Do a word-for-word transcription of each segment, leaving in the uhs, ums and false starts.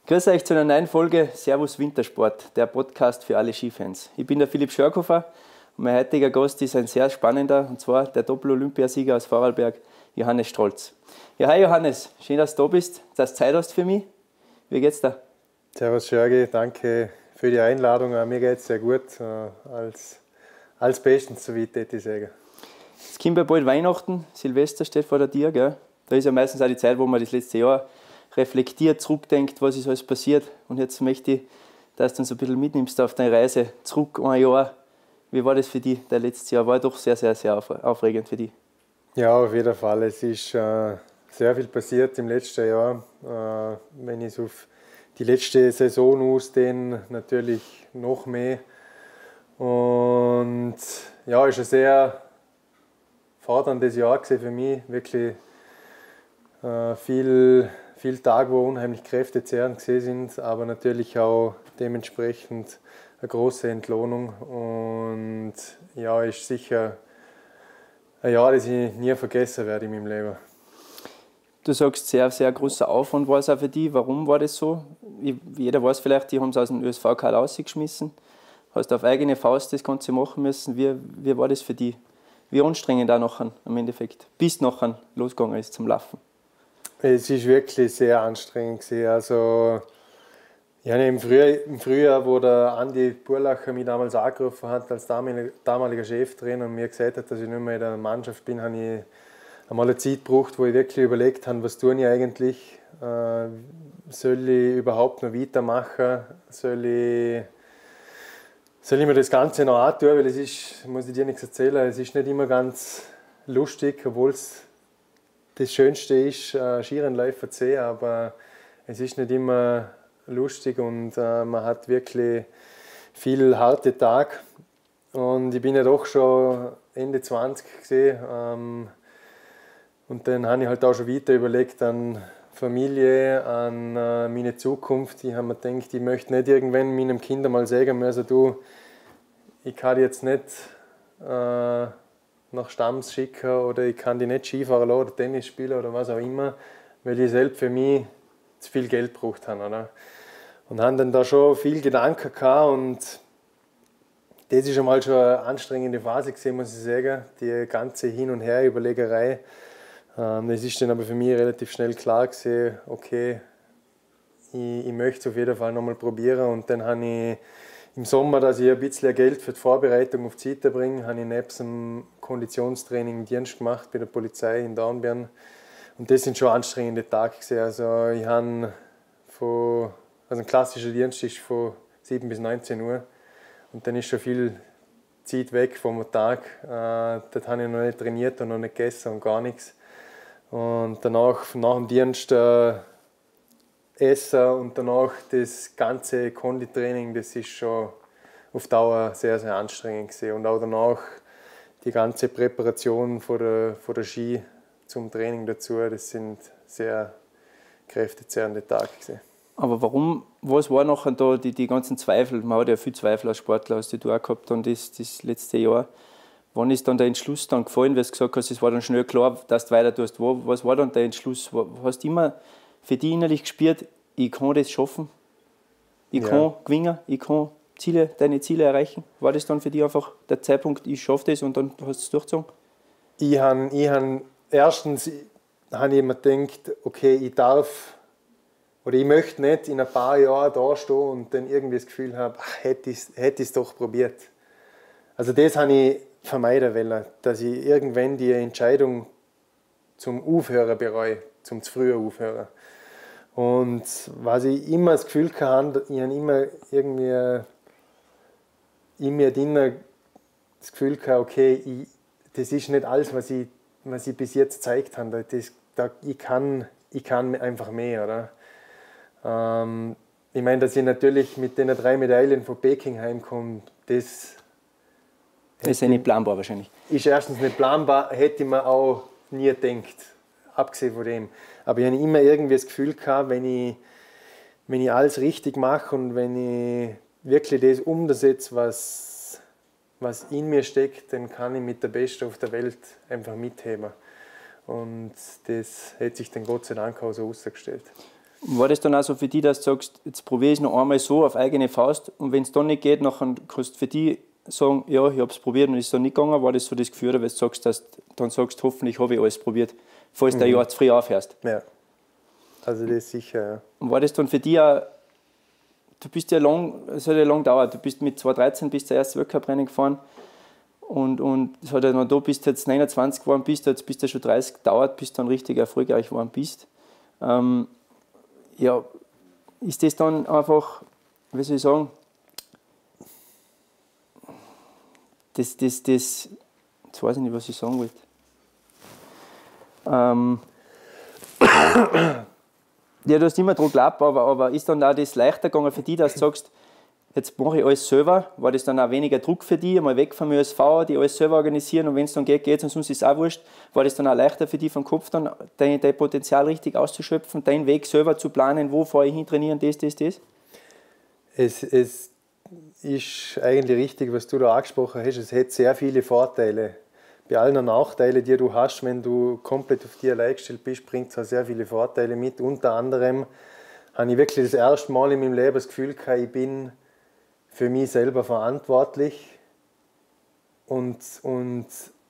Grüß euch zu einer neuen Folge Servus Wintersport, der Podcast für alle Skifans. Ich bin der Philipp Schörkofer und mein heutiger Gast ist ein sehr spannender, und zwar der Doppel-Olympiasieger aus Vorarlberg, Johannes Strolz. Ja, hi Johannes, schön, dass du da bist, dass du Zeit hast für mich. Wie geht's dir? Servus Jörgi, danke für die Einladung. Mir geht es sehr gut, als, als bestens, so wie ich sagen. Es kommt ja bald Weihnachten, Silvester steht vor der Tür, gell? Da ist ja meistens auch die Zeit, wo man das letzte Jahr reflektiert, zurückdenkt, was ist alles passiert. Und jetzt möchte ich, dass du uns ein bisschen mitnimmst auf deine Reise zurück ein Jahr. Wie war das für dich, das letzte Jahr? War doch sehr, sehr, sehr aufregend für dich. Ja, auf jeden Fall. Es ist äh, sehr viel passiert im letzten Jahr. Äh, wenn ich es auf die letzte Saison ausdehne, natürlich noch mehr. Und ja, es war ein sehr forderndes Jahr für mich. Wirklich äh, viel, viele Tage, wo unheimlich kräftezehrend gesehen sind, aber natürlich auch dementsprechend eine große Entlohnung. Und ja, ist sicher ein Jahr, das ich nie vergessen werde in meinem Leben. Du sagst, sehr, sehr großer Aufwand war es auch für dich. Warum war das so? Jeder weiß vielleicht, die haben es aus dem Ö S V-Karl rausgeschmissen. Hast auf eigene Faust das Ganze machen müssen. Wie, wie war das für dich? Wie anstrengend auch nachher im Endeffekt, bis nachher losgegangen ist zum Laufen? Es ist wirklich sehr anstrengend gewesen. Also, ich habe im Frühjahr, im Frühjahr, wo der Andi Burlacher mich damals angerufen hat als damaliger Cheftrainer und mir gesagt hat, dass ich nicht mehr in der Mannschaft bin, habe ich einmal eine Zeit gebraucht, wo ich wirklich überlegt habe, was tue ich eigentlich? Äh, soll ich überhaupt noch weitermachen? Soll ich, soll ich mir das Ganze noch antun? Weil es ist, muss ich dir nichts erzählen, es ist nicht immer ganz lustig, obwohl es das Schönste ist, äh, Skirennläufer zu sehen, aber es ist nicht immer lustig und äh, man hat wirklich viele harte Tage. Und ich bin ja doch schon Ende zwanzig gesehen. Ähm, und dann habe ich halt auch schon weiter überlegt an Familie, an äh, meine Zukunft. Ich habe mir gedacht, ich möchte nicht irgendwann meinem Kind mal sagen müssen, du, ich kann dich jetzt nicht äh, nach Stamms schicken oder ich kann dich nicht Skifahren lassen oder Tennis spielen oder was auch immer, weil ich selbst für mich zu viel Geld gebraucht habe. Oder? Und haben dann da schon viel Gedanken gehabt und das ist einmal schon eine anstrengende Phase gewesen, muss ich sagen, die ganze Hin- und Her-Überlegerei. Ähm, es ist dann aber für mich relativ schnell klar gewesen, okay, ich, ich möchte es auf jeden Fall nochmal probieren und dann habe ich im Sommer, dass ich ein bisschen Geld für die Vorbereitung auf die Seite bringe, habe ich nebst dem Konditionstraining einen Dienst gemacht bei der Polizei in Dornbirn. Und das sind schon anstrengende Tage gewesen. Also ich habe von, also ein klassischer Dienst ist von sieben bis neunzehn Uhr und dann ist schon viel Zeit weg vom Tag. Äh, dort habe ich noch nicht trainiert und noch nicht gegessen und gar nichts. Und danach, nach dem Dienst äh, Essen und danach das ganze Konditraining, das ist schon auf Dauer sehr, sehr anstrengend gewesen. Und auch danach die ganze Präparation von der, von der Ski zum Training dazu, das sind sehr kräftezehrende Tage gewesen. Aber warum, was war nachher da die, die ganzen Zweifel? Man hat ja viel Zweifel als Sportler, hast du auch gehabt dann das, das letzte Jahr. Wann ist dann der Entschluss dann gefallen, weil du gesagt hast, es war dann schnell klar, dass du weiter tust. Was war dann der Entschluss? Hast du immer für dich innerlich gespürt, ich kann das schaffen, ich Ja. kann gewinnen, ich kann Ziele, deine Ziele erreichen? War das dann für dich einfach der Zeitpunkt, ich schaffe das und dann hast du es durchgezogen? Ich habe, ich habe, erstens habe ich mir gedacht, okay, ich darf oder ich möchte nicht in ein paar Jahren da stehen und dann irgendwie das Gefühl haben, ach, hätte ich hätte es doch probiert. Also das habe ich vermeiden wollen, dass ich irgendwann die Entscheidung zum Aufhören bereue, zum zu früh Aufhören. Und was ich immer das Gefühl hatte, ich habe immer irgendwie in mir drin das Gefühl gehabt, okay, ich, das ist nicht alles, was ich, was ich bis jetzt gezeigt habe. Das, da, ich, kann, ich kann einfach mehr. Oder? Ähm, ich meine, dass ich natürlich mit den drei Medaillen von Peking heimkomme, das Das ist ja nicht planbar wahrscheinlich. Ist erstens nicht planbar, hätte ich mir auch nie gedacht, abgesehen von dem. Aber ich habe immer irgendwie das Gefühl gehabt, wenn ich, wenn ich alles richtig mache und wenn ich wirklich das umsetze, was, was in mir steckt, dann kann ich mit der Besten auf der Welt einfach mitheben. Und das hat sich dann Gott sei Dank auch so ausgestellt. War das dann auch so für dich, dass du sagst, jetzt probiere ich es noch einmal so auf eigene Faust und wenn es dann nicht geht, dann kannst du für dich sagen, ja, ich habe es probiert und es ist dann nicht gegangen? War das so das Gefühl, weil du sagst, dass du dann sagst, hoffentlich habe ich alles probiert, falls du mhm. ein Jahr zu früh aufhörst? Ja, also das ist sicher, ja. Und war das dann für dich auch, du bist ja lang, es hat ja lang gedauert, du bist mit zweitausenddreizehn bist der erste Weltcuprennen gefahren und, und es hat ja noch da, bis du jetzt neunundzwanzig geworden bist, jetzt bist du schon dreißig gedauert, bis du dann richtig erfolgreich geworden bist. Ähm, ja, ist das dann einfach, wie soll ich sagen, das, das, das, jetzt weiß ich nicht, was ich sagen wollte. Ähm, ja, du hast immer dran geglaubt, aber, aber ist dann auch das leichter gegangen für dich, dass du sagst, jetzt mache ich alles selber? War das dann auch weniger Druck für dich, einmal weg vom Ö S V, die alles selber organisieren und wenn es dann geht, geht es und sonst ist es auch wurscht. War das dann auch leichter für dich vom Kopf, dann dein, dein Potenzial richtig auszuschöpfen, deinen Weg selber zu planen, wo fahre ich hin, trainieren, das, das, das? Es, es ist eigentlich richtig, was du da angesprochen hast. Es hat sehr viele Vorteile. Bei allen Nachteilen, die du hast, wenn du komplett auf dich allein gestellt bist, bringt es auch sehr viele Vorteile mit. Unter anderem habe ich wirklich das erste Mal in meinem Leben das Gefühl gehabt, ich bin für mich selber verantwortlich und, und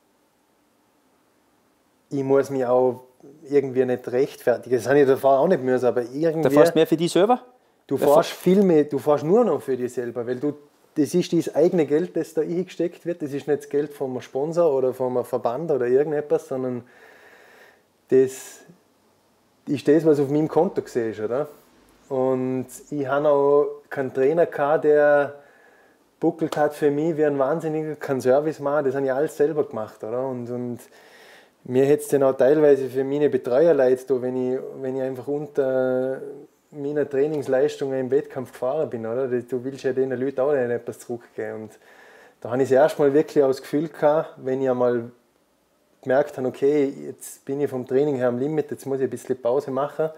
ich muss mich auch irgendwie nicht rechtfertigen. Das habe ich davor auch nicht müssen, aber irgendwie... Da fährst du mehr für dich selber? Du fährst viel mehr, du fährst nur noch für dich selber, weil du, das ist das eigene Geld, das da eingesteckt wird. Das ist nicht das Geld vom Sponsor oder vom Verband oder irgendetwas, sondern das ist das, was auf meinem Konto gesehen ist, oder? Und ich hatte auch keinen Trainer gehabt, der buckelt hat für mich wie ein Wahnsinniger, keinen Service machen, das habe ich alles selber gemacht, oder? Und, und mir hätte es dann auch teilweise für meine Betreuer leid, wenn ich, wenn ich einfach unter meiner Trainingsleistungen im Wettkampf gefahren bin, oder? Du willst ja den Leuten auch nicht etwas zurückgeben. Und da habe ich das erste Mal wirklich auch das Gefühl gehabt, wenn ich einmal gemerkt habe, okay, jetzt bin ich vom Training her am Limit, jetzt muss ich ein bisschen Pause machen.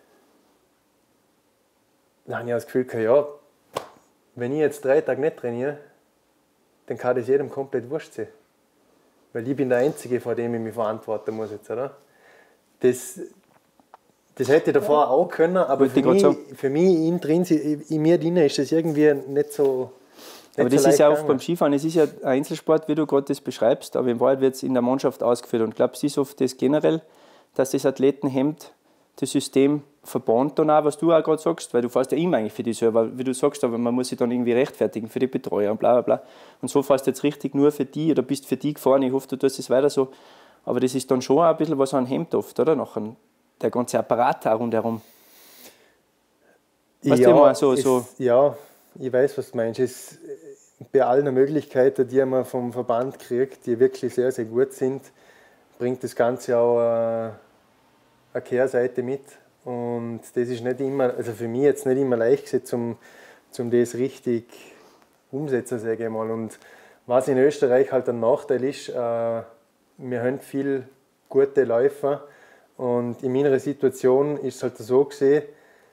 Dann habe ich auch das Gefühl gehabt, ja, wenn ich jetzt drei Tage nicht trainiere, dann kann das jedem komplett wurscht sein. Weil ich bin der Einzige, vor dem ich mich verantworten muss jetzt, oder? Das, das hätte ich davor auch können, aber für mich, für mich intrinsisch, in mir drin ist das irgendwie nicht so. Nicht aber das so ist ja auch gegangen. beim Skifahren, es ist ja ein Einzelsport, wie du gerade das beschreibst, aber in Wahrheit wird es in der Mannschaft ausgeführt. Und ich glaube, es ist oft das generell, dass das Athletenhemd das System verband dann auch, was du auch gerade sagst, weil du fährst ja immer eigentlich für dich selber, wie du sagst, aber man muss sich dann irgendwie rechtfertigen für die Betreuer und bla bla bla. Und so fährst du jetzt richtig nur für die oder bist für die gefahren, ich hoffe, du tust es weiter so. Aber das ist dann schon auch ein bisschen was an Hemd oft, oder? Nachher der ganze Apparat auch rundherum. Weißt ja, du immer so, es, so? Ja, ich weiß, was du meinst. Es, bei allen Möglichkeiten, die man vom Verband kriegt, die wirklich sehr, sehr gut sind, bringt das Ganze auch eine, eine Kehrseite mit. Und das ist nicht immer, also für mich jetzt nicht immer leicht gewesen, um, um das richtig umsetzen, sage ich mal. Und was in Österreich halt ein Nachteil ist, äh, wir haben viele gute Läufer und in meiner Situation ist es halt so gesehen,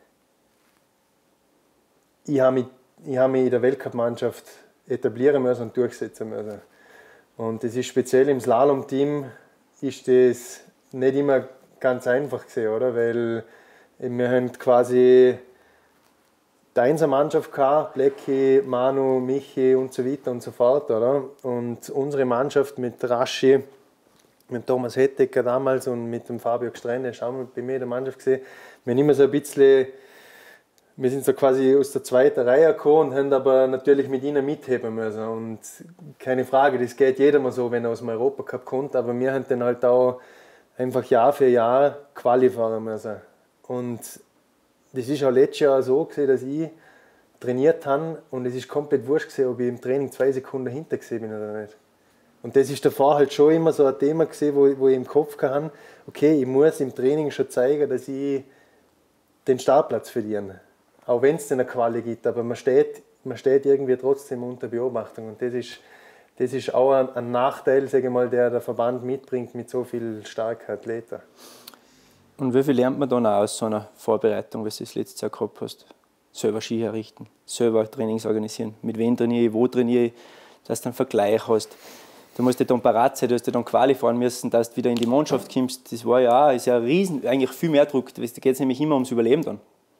ich habe mich, ich habe mich in der Weltcup-Mannschaft etablieren müssen und durchsetzen müssen. Und das ist speziell im Slalom-Team ist das nicht immer ganz einfach gesehen, oder? Weil wir haben quasi die Einser-Mannschaft gehabt, Blecki, Manu, Michi und so weiter und so fort, oder? Und unsere Mannschaft mit Raschi, mit Thomas Hettecker damals und mit dem Fabio Gstrende, schauen wir bei mir in der Mannschaft gesehen, wir haben immer so ein bisschen, wir sind so quasi aus der zweiten Reihe gekommen und haben aber natürlich mit ihnen mitheben müssen. Und keine Frage, das geht jedem mal so, wenn er aus dem Europacup kommt, aber wir haben dann halt auch einfach Jahr für Jahr Quali fahren müssen. Und das ist auch letztes Jahr so gewesen, dass ich trainiert habe und es ist komplett wurscht gewesen, ob ich im Training zwei Sekunden hinter gewesen bin oder nicht. Und das ist davor halt schon immer so ein Thema gewesen, wo, wo ich im Kopf hatte, okay, ich muss im Training schon zeigen, dass ich den Startplatz verliere. Auch wenn es eine Quali gibt, aber man steht, man steht irgendwie trotzdem unter Beobachtung. Und das ist, das ist auch ein, ein Nachteil, sage ich mal, der der Verband mitbringt mit so vielen starken Athleten. Und wie viel lernt man dann auch aus so einer Vorbereitung, was du das letztes Jahr gehabt hast? Selber Ski herrichten, selber Trainings organisieren. Mit wem trainiere ich, wo trainiere ich, dass du einen Vergleich hast. Du musst ja dann parat sein, du hast ja dann Quali fahren müssen, dass du wieder in die Mannschaft kommst. Das war ja auch, ist ja ein riesen, eigentlich viel mehr Druck. Da geht es nämlich immer ums Überleben dann.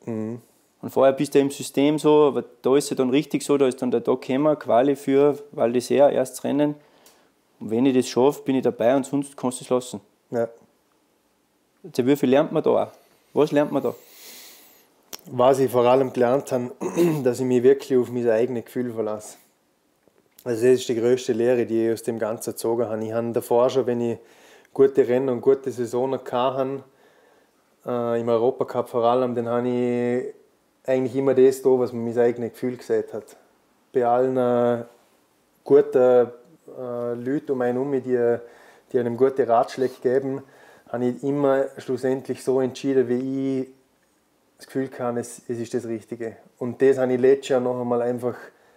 Mhm. Und vorher bist du im System so, aber da ist es dann richtig so, da ist dann der Tag gekommen, Quali für Val d'Isère, erstes Rennen. Und wenn ich das schaffe, bin ich dabei und sonst kannst du es lassen. Ja. Also wie viel lernt man da auch? Was lernt man da? Was ich vor allem gelernt habe, dass ich mich wirklich auf mein eigenes Gefühl verlasse. Also das ist die grösste Lehre, die ich aus dem Ganzen gezogen habe. Ich habe davor schon, wenn ich gute Rennen und gute Saisonen hatte, äh, im Europacup vor allem, dann habe ich eigentlich immer das da, was mir mein eigenes Gefühl gesagt hat. Bei allen äh, guten äh, Leuten um einen herum, die, die einem gute Ratschläge geben, habe ich immer schlussendlich so entschieden, wie ich das Gefühl hatte, es, es ist das Richtige. Und das habe ich letztes Jahr noch einmal einfach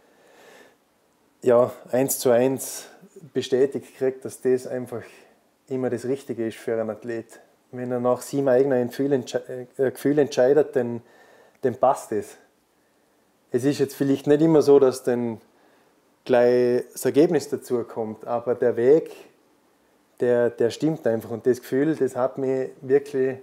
ja, eins zu eins bestätigt gekriegt, dass das einfach immer das Richtige ist für einen Athlet. Wenn er nach seinem eigenen Gefühl, entsche äh, Gefühl entscheidet, dann, dann passt es. Es ist jetzt vielleicht nicht immer so, dass dann gleich das Ergebnis dazu kommt, aber der Weg, der, der stimmt einfach. Und das Gefühl, das hat mich wirklich,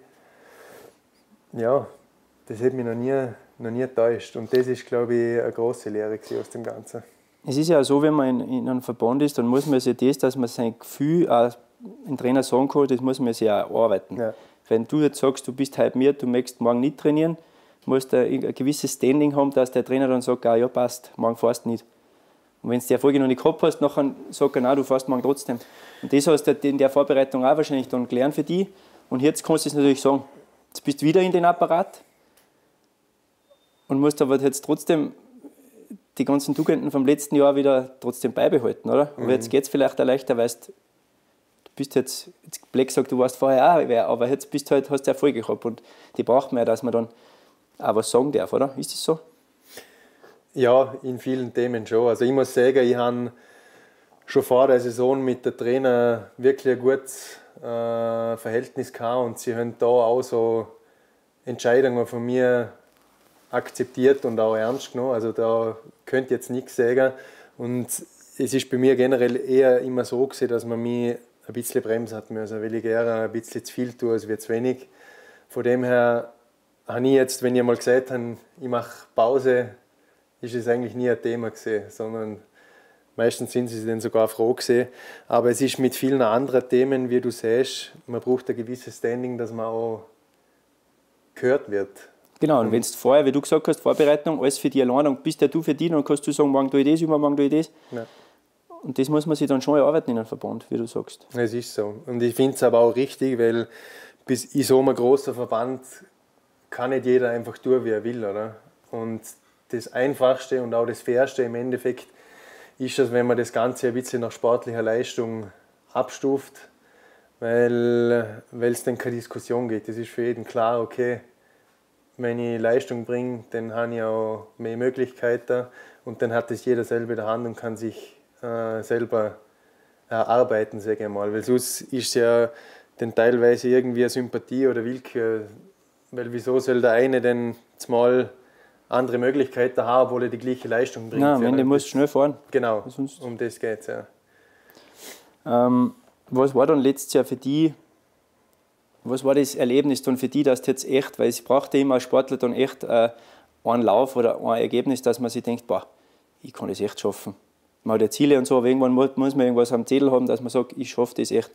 ja, das hat mich noch nie, noch nie enttäuscht. Und das ist, glaube ich, eine grosse Lehre aus dem Ganzen. Es ist ja so, wenn man in, in einem Verband ist, dann muss man sich das, dass man sein Gefühl auch den Trainer sagen kann, das muss man sich auch arbeiten. Ja. Wenn du jetzt sagst, du bist heute mir, du möchtest morgen nicht trainieren, musst du ein gewisses Standing haben, dass der Trainer dann sagt, ah, ja passt, morgen fährst du nicht. Und wenn du die Erfolge noch nicht gehabt hast, dann sagt er, nein, du fährst morgen trotzdem. Und das hast du in der Vorbereitung auch wahrscheinlich dann gelernt für dich. Und jetzt kannst du es natürlich sagen, jetzt bist du wieder in den Apparat und musst aber jetzt trotzdem die ganzen Tugenden vom letzten Jahr wieder trotzdem beibehalten, oder? Mhm. Aber jetzt geht es vielleicht auch leichter, weil du bist jetzt, jetzt Black sagt, du warst vorher auch wer, aber jetzt bist du halt, hast du Erfolge gehabt und die braucht man ja, dass man dann auch was sagen darf, oder? Ist das so? Ja, in vielen Themen schon. Also ich muss sagen, ich habe schon vor der Saison mit der Trainer wirklich ein gutes äh, Verhältnis gehabt und sie haben da auch so Entscheidungen von mir akzeptiert und auch ernst genommen. Also da könnte jetzt nichts sagen. Und es ist bei mir generell eher immer so gewesen, dass man mich ein bisschen bremsen hat müssen, weil ich gerne ein bisschen zu viel tue, als wie zu wenig. Von dem her habe ich jetzt, wenn ich mal gesagt habe, ich mache Pause, ist es eigentlich nie ein Thema gewesen, sondern meistens sind sie dann sogar froh gewesen. Aber es ist mit vielen anderen Themen, wie du siehst, man braucht ein gewisses Standing, dass man auch gehört wird. Genau, und wenn du vorher, wie du gesagt hast, Vorbereitung, alles für dich allein und bist ja du für dich, dann kannst du sagen, morgen tue ich das, übermorgen tue ich das. Ja. Und das muss man sich dann schon erarbeiten in einem Verband, wie du sagst. Es ist so. Und ich finde es aber auch richtig, weil bis in so einem großen Verband kann nicht jeder einfach tun, wie er will, oder? Und das Einfachste und auch das Fairste im Endeffekt ist es, wenn man das Ganze ein bisschen nach sportlicher Leistung abstuft, weil es dann keine Diskussion gibt. Es ist für jeden klar, okay, wenn ich Leistung bringe, dann habe ich auch mehr Möglichkeiten und dann hat es jeder selber in der Hand und kann sich äh, selber erarbeiten, sage ich mal. Weil sonst ist es ja dann teilweise irgendwie eine Sympathie oder Willkür, weil wieso soll der eine denn mal andere Möglichkeiten haben, obwohl er die gleiche Leistung bringt. Nein, am Ende musst du schnell fahren. Genau, sonst um das geht es, ja. Ähm, was war dann letztes Jahr für dich, was war das Erlebnis dann für dich, dass du jetzt echt, weil es braucht ja immer als Sportler dann echt äh, einen Lauf oder ein Ergebnis, dass man sich denkt, boah, ich kann das echt schaffen. Man hat ja Ziele und so, aber irgendwann muss man irgendwas am Zettel haben, dass man sagt, ich schaffe das echt.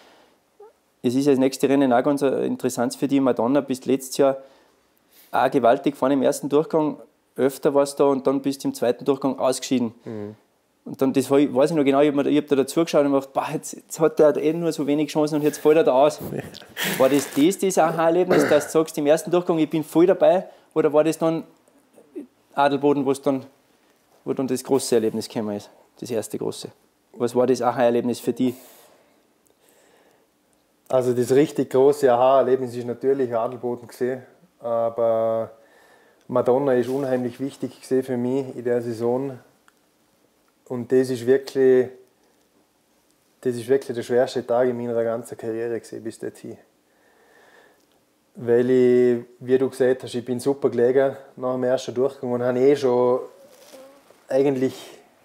Es ist ja das nächste Rennen auch ganz interessant für dich. Madonna, bist letztes Jahr auch gewaltig von dem ersten Durchgang, öfter warst du da und dann bist du im zweiten Durchgang ausgeschieden. Mhm. Und dann, das weiß ich noch genau, ich habe hab da dazu geschaut und gedacht, boah, jetzt, jetzt hat der eh nur so wenig Chancen und jetzt fällt er da aus. War das das, das Aha-Erlebnis, dass du sagst, im ersten Durchgang, ich bin voll dabei, oder war das dann Adelboden, dann, wo dann das große Erlebnis gekommen ist, das erste große? Was war das Aha-Erlebnis für dich? Also das richtig große Aha-Erlebnis ist natürlich Adelboden gesehen, aber Madonna ist unheimlich wichtig gesehen für mich in der Saison. Und das ist wirklich, das ist wirklich der schwerste Tag in meiner ganzen Karriere gewesen, bis dorthin. Weil ich, wie du gesagt hast, ich bin super gelegen nach dem ersten Durchgang und habe eh schon eigentlich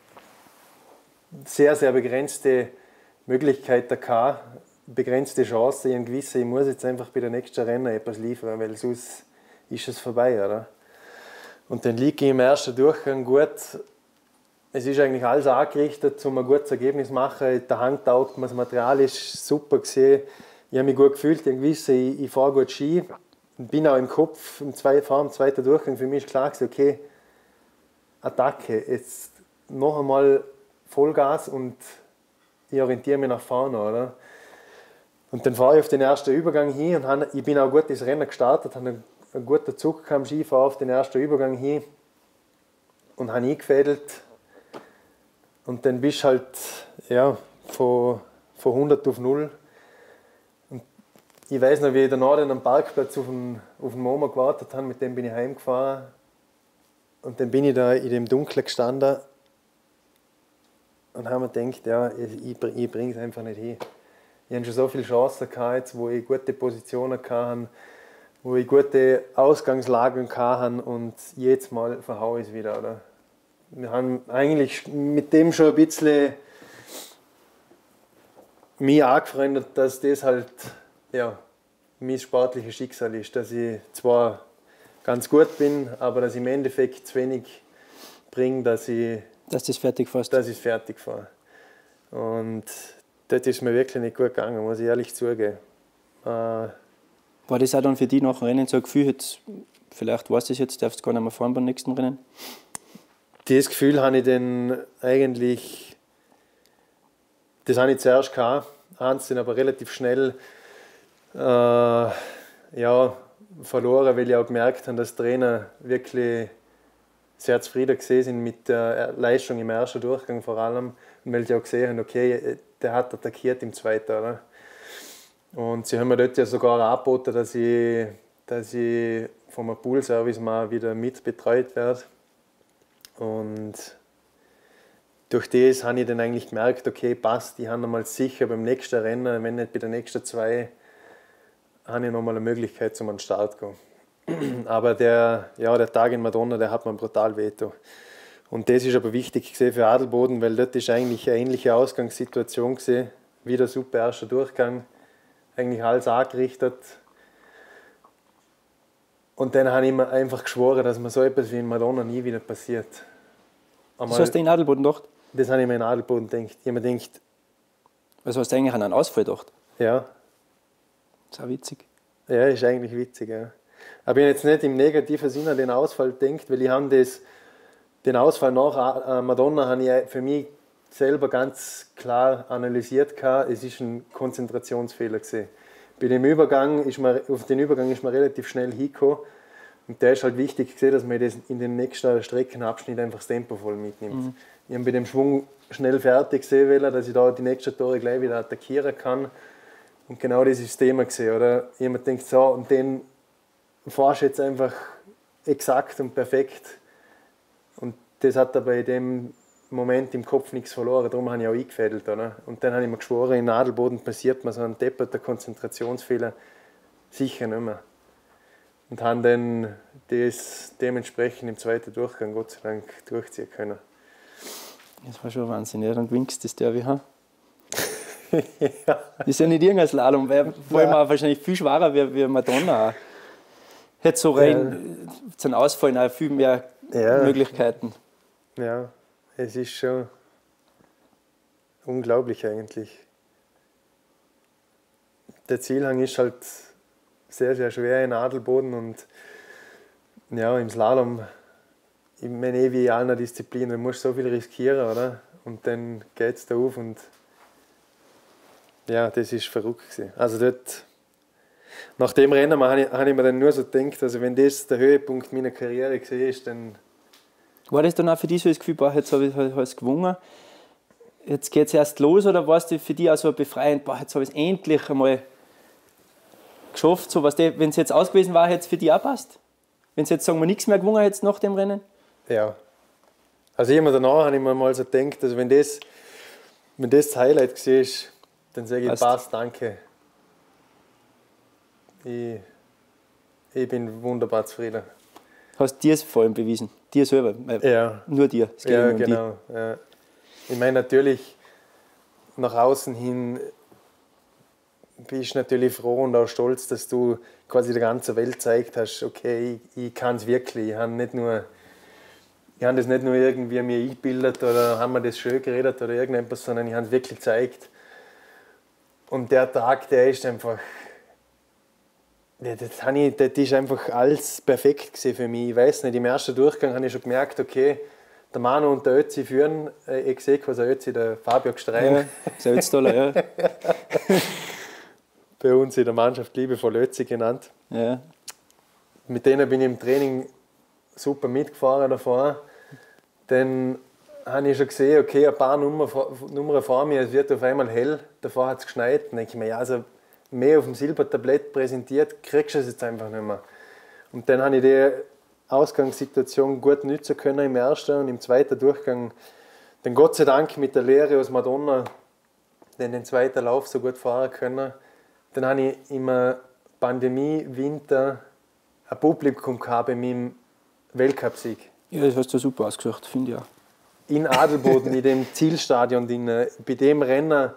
sehr, sehr begrenzte Möglichkeiten gehabt, begrenzte Chancen. Ich gewisse, ich muss jetzt einfach bei der nächsten Rennen etwas liefern, weil sonst ist es vorbei, oder? Und dann liege ich im ersten Durchgang gut. Es ist eigentlich alles angerichtet, um ein gutes Ergebnis zu machen. Der Hang taugt mir, das Material ist super gesehen. Ich habe mich gut gefühlt, ich wusste, ich, ich fahre gut Ski. Ich bin auch im Kopf, im zweiten, vor dem zweiten Durchgang, für mich ist klar gewesen, okay, Attacke, jetzt noch einmal Vollgas und ich orientiere mich nach vorne, oder? Und dann fahre ich auf den ersten Übergang hin und habe, ich bin auch gut ins Rennen gestartet, habe einen, einen guten Zug am Ski, fahre auf den ersten Übergang hin und habe eingefädelt. Und dann bist du halt ja, von, von hundert auf null. Und ich weiß noch, wie ich danach an am Parkplatz auf den, auf den Momo gewartet habe, mit dem bin ich heimgefahren. Und dann bin ich da in dem Dunkeln gestanden und habe mir gedacht, ja, ich, ich bringe es einfach nicht hin. Ich hatte schon so viele Chancen gehabt, wo ich gute Positionen hatte, wo ich gute Ausgangslagen hatte und jedes Mal verhaue ich es wieder. Oder? Wir haben eigentlich mit dem schon ein bisschen mich angefreundet, dass das halt ja, mein sportliches Schicksal ist. Dass ich zwar ganz gut bin, aber dass ich im Endeffekt zu wenig bringe, dass ich dass das fertig fährst. Dass ich fertig fahre. Und das ist mir wirklich nicht gut gegangen, muss ich ehrlich zugeben. Äh, War das auch dann für dich nach dem Rennen so ein Gefühl, jetzt, vielleicht weißt du es jetzt, darfst du gar nicht mehr fahren beim nächsten Rennen? Das Gefühl habe ich dann eigentlich, das habe ich zuerst gehabt, habe es dann aber relativ schnell äh, ja, verloren, weil ich auch gemerkt habe, dass die Trainer wirklich sehr zufrieden gesehen sind mit der Leistung im ersten Durchgang vor allem. Und weil sie auch gesehen haben, okay, der hat attackiert im zweiten. Oder? Und sie haben mir dort ja sogar angeboten, dass ich, dass ich vom Poolservice mal wieder mit betreut werde. Und durch das habe ich dann eigentlich gemerkt, okay, passt, ich habe nochmal sicher beim nächsten Rennen, wenn nicht bei den nächsten zwei, habe ich nochmal eine Möglichkeit, zum an den Start zu gehen. Aber der, ja, der Tag in Madonna, der hat mir brutal wehgetan. Und das ist aber wichtig für Adelboden, weil dort ist eigentlich eine ähnliche Ausgangssituation gewesen, wieder super erster Durchgang, eigentlich alles angerichtet. Und dann habe ich mir einfach geschworen, dass mir so etwas wie in Madonna nie wieder passiert. Einmal, das hast du in Adelboden gedacht? Das habe ich mir in Adelboden gedacht. Ich habe mir gedacht, was hast du eigentlich an einen Ausfall gedacht? Ja. Das ist auch witzig. Ja, ist eigentlich witzig, ja. Aber ich habe jetzt nicht im negativen Sinne an den Ausfall gedacht, weil ich habe das, den Ausfall nach Madonna habe ich für mich selber ganz klar analysiert gehabt. Es ist ein Konzentrationsfehler gewesen. Bei dem Übergang ist man, auf den Übergang ist man relativ schnell hingekommen. Und der ist halt wichtig gewesen, dass man das in den nächsten Streckenabschnitt einfach das Tempo voll mitnimmt. Mhm. Ich habe bei dem Schwung schnell fertig gesehen, dass ich da die nächsten Tore gleich wieder attackieren kann. Und genau das ist das Thema gesehen, oder? Jemand denkt so, und den fahrst du jetzt einfach exakt und perfekt. Und das hat er bei dem Moment im Kopf nichts verloren, darum habe ich auch eingefädelt, oder? Und dann habe ich mir geschworen, in Adelboden passiert mir so ein depperter Konzentrationsfehler sicher nicht mehr. Und haben dann das dementsprechend im zweiten Durchgang Gott sei Dank durchziehen können. Das war schon Wahnsinn, ja, dann gewinnst du das Derby, ha? Ja. Das ist ja nicht irgendein Slalom, weil vor allem auch wahrscheinlich viel schwerer wie, wie Madonna. Hätte so rein ja. Zum Ausfallen auch viel mehr ja. Möglichkeiten. Ja, es ist schon unglaublich eigentlich. Der Zielhang ist halt sehr, sehr schwer in Adelboden und ja, im Slalom, ich meine eh wie in allen Disziplinen, du musst so viel riskieren, oder? Und dann geht es da auf und ja, das ist verrückt gewesen. Also dort, nach dem Rennen habe ich, habe ich mir dann nur so gedacht, also wenn das der Höhepunkt meiner Karriere gewesen ist, dann... War das dann auch für dich so das Gefühl, boah, jetzt habe ich es gewonnen, jetzt geht es erst los, oder war es für dich auch so befreiend, boah, jetzt habe ich es endlich einmal geschafft, so, wenn es jetzt aus gewesen war, hätte es für dich auch passt? Wenn es jetzt, sagen wir, nichts mehr gewonnen hättest nach dem Rennen? Ja. Also immer danach habe ich mir mal so gedacht, also wenn das, wenn das, das Highlight war, dann sage ich, passt, passt danke. Ich, ich bin wunderbar zufrieden. Hast du dir es vor allem bewiesen? Dir selber? Ja. Nur dir? Es geht ja, um genau. Ja. Ich meine natürlich, nach außen hin bist natürlich froh und auch stolz, dass du quasi der ganzen Welt gezeigt hast, okay, ich, ich kann es wirklich. Ich habe nicht nur, ich habe das nicht nur irgendwie mir eingebildet oder haben mir das schön geredet oder irgendetwas, sondern ich habe es wirklich gezeigt. Und der Tag, der ist einfach, das, das, ich, das ist einfach alles perfekt für mich. Ich weiß nicht, im ersten Durchgang habe ich schon gemerkt, okay, der Manu und der Ötzi führen. Ich sehe quasi der Ötzi, der Fabio Gstrein. Ja, sehr Ötztaler, ja. Bei uns in der Mannschaft liebevoll Ötzi genannt. Ja. Mit denen bin ich im Training super mitgefahren davor. Dann habe ich schon gesehen, okay, ein paar Nummern, Nummern vor mir, es wird auf einmal hell. Davor hat es geschneit. Dann denke ich mir, ja, also mehr auf dem Silbertablett präsentiert, kriegst du es jetzt einfach nicht mehr. Und dann habe ich die Ausgangssituation gut nutzen können im ersten und im zweiten Durchgang. Dann Gott sei Dank mit der Lehre aus Madonna den, den zweiten Lauf so gut fahren können. Dann habe ich im Pandemie-Winter ein Publikum gehabt bei meinem Weltcupsieg. Ja, das hast du super ausgesucht, finde ich auch. In Adelboden, in dem Zielstadion, in, bei dem Rennen,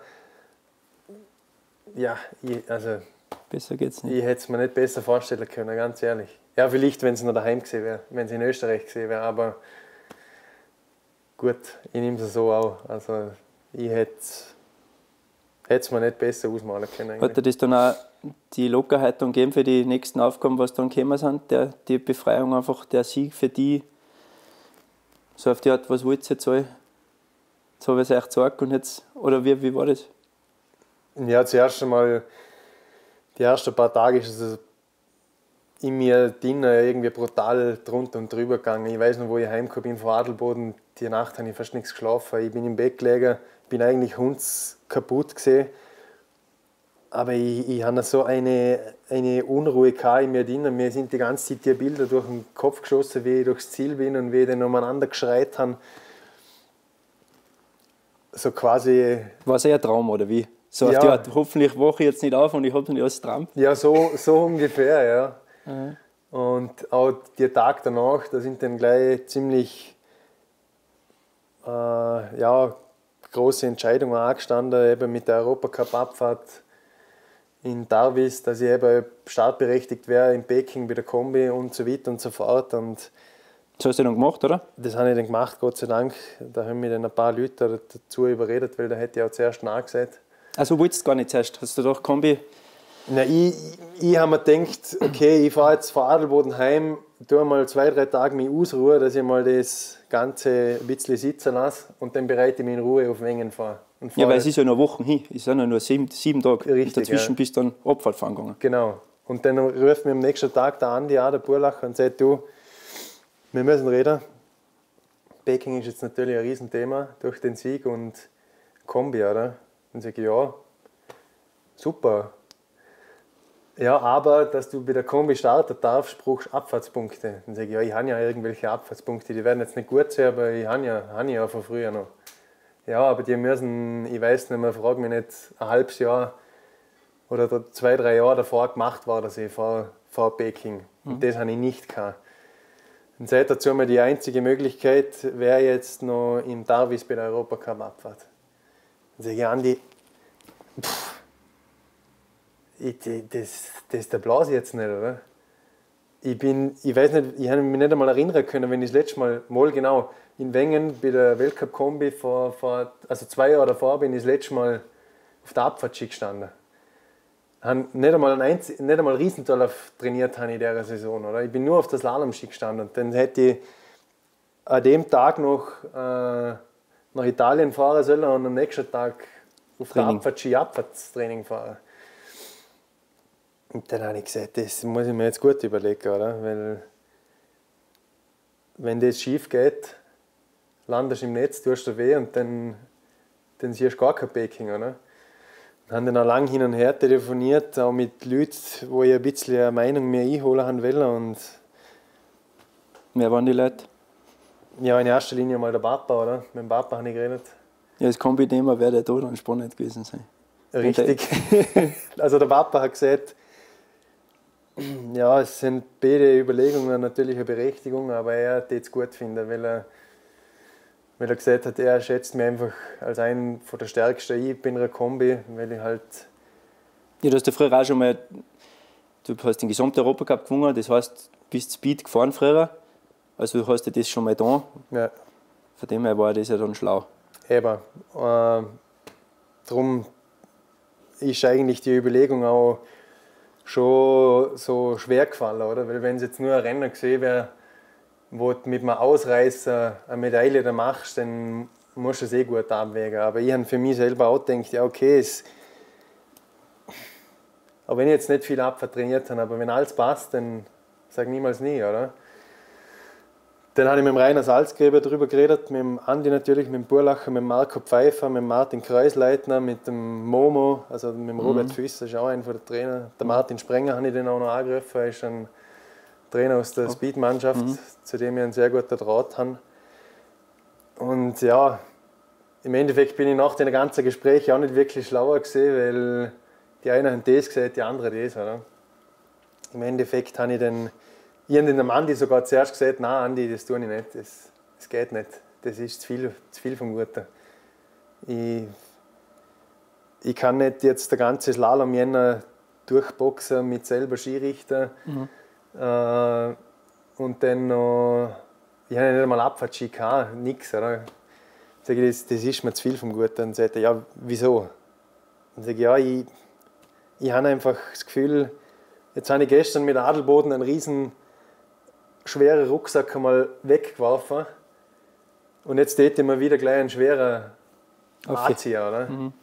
ja, ich, also besser geht's nicht. Ich hätte es mir nicht besser vorstellen können, ganz ehrlich. Ja, vielleicht, wenn es noch daheim gesehen wäre, wenn es in Österreich gesehen wäre, aber gut, ich nehme es so auch. Also ich hätte es mir nicht besser ausmalen können. Hat dir das dann auch die Lockerheit dann gegeben für die nächsten Aufgaben, was dann gekommen sind? Der, die Befreiung, einfach der Sieg für die, so auf die Art, was wollt ihr jetzt alle? Jetzt habe ich es euch gezeigt und jetzt, oder wie, wie war das? Ja, zuerst einmal, die ersten paar Tage ist es in mir drin irgendwie brutal drunter und drüber gegangen. Ich weiß noch, wo ich heimgekommen bin von Adelboden, die Nacht habe ich fast nichts geschlafen. Ich bin im Bett gelegen, bin eigentlich hundskaputt gesehen. Aber ich, ich hatte so eine, eine Unruhe in mir drin. Mir sind die ganze Zeit die Bilder durch den Kopf geschossen, wie ich durchs Ziel bin und wie ich dann umeinander geschreit habe. So quasi... War es eher ein Traum, oder wie? So auf Ja. die Art, hoffentlich wache ich jetzt nicht auf und ich habe nicht alles Traum. Ja, so, so ungefähr, ja. Mhm. Und auch der Tag danach, da sind dann gleich ziemlich äh, ja, große Entscheidungen angestanden, eben mit der Europacup-Abfahrt in Darvis, dass ich eben startberechtigt wäre in Peking bei der Kombi und so weiter und so fort. Und Das hast du dann gemacht, oder? das habe ich dann gemacht, Gott sei Dank. Da haben mich dann ein paar Leute dazu überredet, weil da hätte ich auch zuerst Nein gesagt. Also wolltest du gar nicht zuerst? Hast du gedacht, Kombi? Na, ich ich habe mir gedacht, okay, ich fahre jetzt von Adelboden heim, tue mal zwei, drei Tage mich ausruhen, dass ich mal das Ganze ein bisschen sitzen lasse und dann bereite ich mich in Ruhe auf Wengen vor. Und Ja, fahre weil es ist ja noch Wochen hin. Es sind ja nur sieben, sieben Tage. Richtig, und dazwischen ja. bist du dann Abfahrt fahren gegangen. Genau. Und dann ruft mir am nächsten Tag der Andi an, der Burlacher, und sagt, du, wir müssen reden. Peking ist jetzt natürlich ein Riesenthema durch den Sieg und Kombi, oder? Und sage ich, ja, super. Ja, aber dass du bei der Kombi starten darfst, brauchst du Abfahrtspunkte. Dann sage ich, ja, ich habe ja irgendwelche Abfahrtspunkte, die werden jetzt nicht gut sein, aber ich habe ja, habe ich ja von früher noch. Ja, aber die müssen, ich weiß nicht mehr, frage mich nicht, ein halbes Jahr oder zwei, drei Jahre davor gemacht war, dass ich vor, vor Peking. Und mhm. das habe ich nicht gehabt. Und seit dazu mir die einzige Möglichkeit wäre jetzt noch im Darvis bei der Europacup-Abfahrt. Dann sage ich, Andi, pff, ich, das, das der blase ich jetzt nicht, oder? Ich bin, ich weiß nicht, ich habe mich nicht einmal erinnern können, wenn ich das letzte Mal, mal genau, in Wengen bei der Weltcup-Kombi vor, vor, also zwei Jahre davor bin ich das letzte Mal auf der Abfahrtski gestanden. Ich nicht einmal einen Einz- nicht einmal Riesentalauf trainiert habe in dieser Saison, oder? Ich bin nur auf der Slalomski gestanden. Und dann hätte ich an dem Tag noch äh, nach Italien fahren sollen und am nächsten Tag auf Training. Der Abfahrtski Abfahrtstraining fahren. Und dann habe ich gesagt, das muss ich mir jetzt gut überlegen, oder? Weil wenn das schief geht, landest du im Netz, tust du weh und dann, dann siehst du gar kein Peking, oder? Wir haben dann auch lange hin und her telefoniert, auch mit Leuten, wo ich ein bisschen eine Meinung mehr einholen wollte. Und wer waren die Leute? Ja, in erster Linie mal der Papa, oder? Mit dem Papa habe ich geredet. Ja, das Kombi-Thema wäre der da dann spannend gewesen sein. Richtig. Also der Papa hat gesagt, ja, es sind beide Überlegungen natürlich eine Berechtigung, aber er würde es gut finden, weil er, weil er gesagt hat, er schätzt mich einfach als einen von der Stärksten ein bei einer Kombi, weil ich halt Ja, du hast ja früher auch schon mal, du hast den gesamten Europacup gewonnen, das heißt, du bist Speed gefahren früher, also du hast ja das schon mal da. Ja. Von dem her war das ja dann schlau. Eben. Äh, darum ist eigentlich die Überlegung auch schon so schwer gefallen, oder? Weil wenn es jetzt nur ein Renner gesehen wäre, wo du mit einem Ausreißer eine Medaille da machst, dann musst du es eh gut abwägen. Aber ich habe für mich selber auch gedacht, ja okay, es, auch wenn ich jetzt nicht viel Abfahrt trainiert habe, aber wenn alles passt, dann sag niemals nie, oder? Dann habe ich mit dem Rainer Salzgräber darüber geredet, mit dem Andi natürlich, mit dem Burlacher, mit dem Marco Pfeiffer, mit dem Martin Kreusleitner, mit dem Momo, also mit dem Robert mhm. Füsser, ist auch einer der Trainer. Der Martin Sprenger habe ich den auch noch angegriffen, er ist ein Trainer aus der Speed-Mannschaft, mhm. zu dem ich einen sehr guten Draht habe. Und ja, im Endeffekt bin ich nach den ganzen Gesprächen auch nicht wirklich schlauer gewesen, weil die einen haben das gesagt, die anderen das. Oder? Im Endeffekt habe ich dann Ich habe dem Andi sogar zuerst gesagt, nein Andi, das tue ich nicht, das, das geht nicht, das ist zu viel, zu viel vom Guten. Ich, ich kann nicht jetzt den ganzen Slalom durchboxen mit selber Skirichten mhm. äh, und dann noch, ich habe nicht einmal Abfahrtski gehabt, nichts. Oder? Sag ich, das, das ist mir zu viel vom Guten. Dann sagt er, ja, wieso? Dann sage ich, ja, ich, ich habe einfach das Gefühl, jetzt habe ich gestern mit Adelboden einen riesen schweren Rucksack einmal weggeworfen und jetzt täte ich mir wieder gleich einen schweren anziehen, oder? Mhm.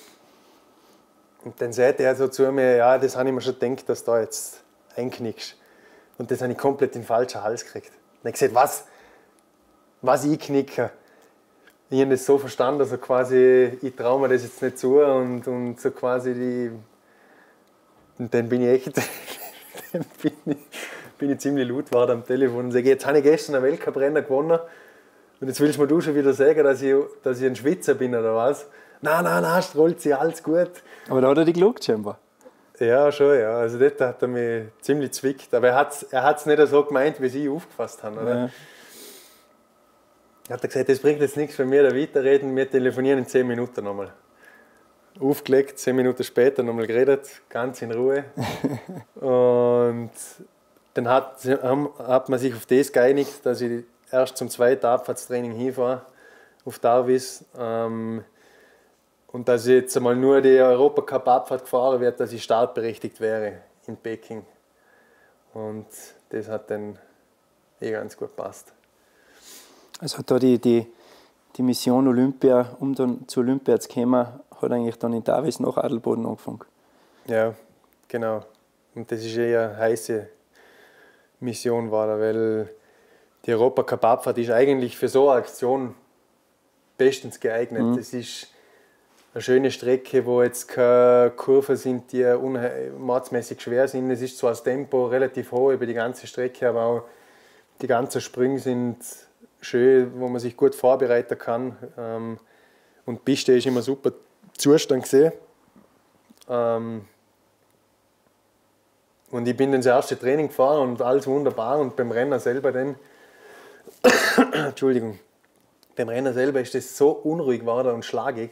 Und dann sagt er so zu mir, ja, das habe ich mir schon gedacht, dass du da jetzt einknickst. Und das habe ich komplett in den falschen Hals gekriegt. Und ich gesagt, was? Was ich knicke? Ich habe das so verstanden, also quasi, ich traue mir das jetzt nicht zu und, und so quasi die... Und dann bin ich echt... dann bin ich, bin ich ziemlich laut geworden am Telefon und sage, jetzt habe ich gestern einen Weltcuprennen gewonnen und jetzt willst du mir du schon wieder sagen, dass ich, dass ich ein Schwitzer bin oder was? Nein, nein, nein, strahlt sich, alles gut. Aber da hat er dich geschaut, scheinbar. Ja, schon, ja. Also dort hat er mich ziemlich zwickt. Aber er hat es er nicht so gemeint, wie sie aufgefasst haben. Oder? Ja. Er hat gesagt, das bringt jetzt nichts für mich, da weiterreden, wir telefonieren in zehn Minuten nochmal. Aufgelegt, zehn Minuten später nochmal geredet, ganz in Ruhe. Und dann hat, hat man sich auf das geeinigt, dass ich erst zum zweiten Abfahrtstraining hinfahre, auf Darwis. Ähm, und dass ich jetzt einmal nur die Europacup-Abfahrt gefahren werde, dass ich startberechtigt wäre in Peking. Und das hat dann eh ganz gut gepasst. Also hat da die, die, die Mission Olympia, um dann zu Olympia zu kommen, hat eigentlich dann in Darwis nach Adelboden angefangen. Ja, genau. Und das ist eher eine heiße Mission, war, weil die Europacup-Abfahrt ist eigentlich für so eine Aktion bestens geeignet. Mhm. Das ist eine schöne Strecke, wo jetzt keine Kurven sind, die mordsmäßig schwer sind. Es ist zwar das Tempo relativ hoch über die ganze Strecke, aber auch die ganzen Sprünge sind schön, wo man sich gut vorbereiten kann. Und die Piste ist immer super Zustand gesehen. Und ich bin dann das erste Training gefahren und alles wunderbar. Und beim Rennen selber dann, Entschuldigung, beim Rennen selber ist das so unruhig geworden und schlagig.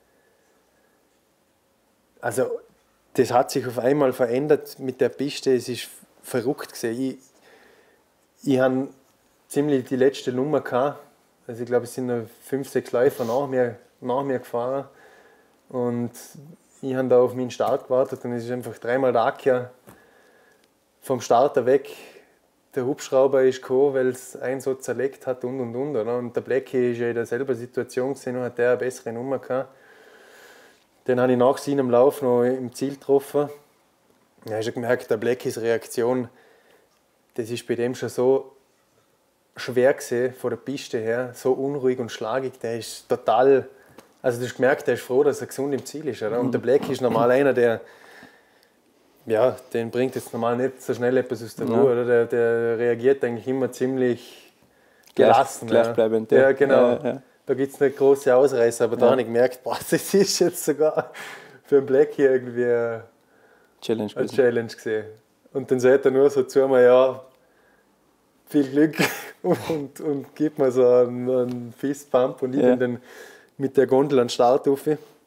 Also, das hat sich auf einmal verändert mit der Piste. Es ist verrückt gewesen. Ich, ich habe ziemlich die letzte Nummer gehabt. Also ich glaube, es sind noch fünf, sechs Läufer nach mir, nach mir gefahren. Und ich habe da auf meinen Start gewartet und es ist einfach dreimal der Akia vom Starter weg. Der Hubschrauber ist gekommen, weil es einen so zerlegt hat und und und. Oder? Und der Blackie ist ja in derselben Situation gesehen und hat der eine bessere Nummer gehabt. Den habe ich nach seinem Lauf noch im Ziel getroffen. Ja, ich habe gemerkt, der Blackies Reaktion, das ist bei dem schon so schwer gesehen von der Piste her, so unruhig und schlagig. Der ist total, also du hast gemerkt, der ist froh, dass er gesund im Ziel ist. Oder? Und der Blackie ist normal einer, der, ja, den bringt jetzt normal nicht so schnell etwas aus der Ruhe. Oder? Der, der reagiert eigentlich immer ziemlich gelassen. Gleichbleibend. Ja, ja genau. Ja, ja. Da gibt es nicht große Ausreißer, aber ja. Da habe ich gemerkt, boah, das ist jetzt sogar für einen Blackie irgendwie eine Challenge, eine Challenge gesehen. Und dann sagt er nur so zu mir, ja, viel Glück und, und gibt mir so einen, einen Fistpump und ich ja. bin dann mit der Gondel an den Start rauf.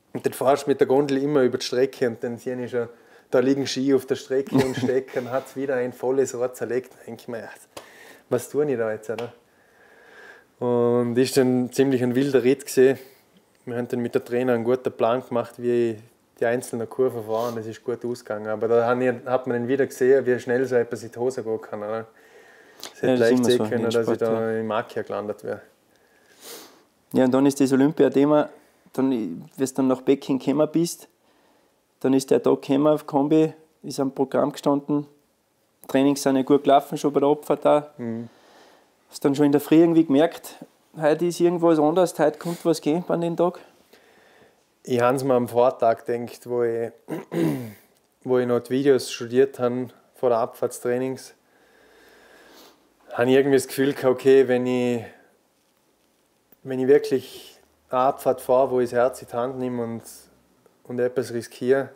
Und dann fahrst du mit der Gondel immer über die Strecke und dann sehe ich schon, da liegen Ski auf der Strecke und stecken, hat es wieder ein volles Rohr zerlegt. Da denke ich mir, was tue ich da jetzt? Oder? Und ist dann ziemlich ein wilder Ritt gesehen. Wir haben dann mit der Trainer einen guten Plan gemacht, wie die einzelnen Kurven fahren. Das ist gut ausgegangen. Aber da hat man dann wieder gesehen, wie schnell so etwas in die Hose gehen kann. Oder? Es hätte ja, leicht sehen so können, dass Sport, ich da ja. im Makia gelandet wäre. Ja, und dann ist das Olympia-Thema, dann, wenn du dann nach Peking gekommen bist, dann ist der Tag gekommen auf Kombi, ist am Programm gestanden. Trainings sind ja gut gelaufen, schon bei der Abfahrt auch. Mhm. Hast du dann schon in der Früh irgendwie gemerkt, heute ist irgendwas anders, heute kommt was gehen an den Tag? Ich habe es mir am Vortag gedacht, wo ich, wo ich noch die Videos studiert habe vor der Abfahrtstrainings. Habe ich irgendwie das Gefühl gehabt, okay, wenn ich, wenn ich wirklich eine Abfahrt fahre, wo ich das Herz in die Hand nehme und, und etwas riskiere,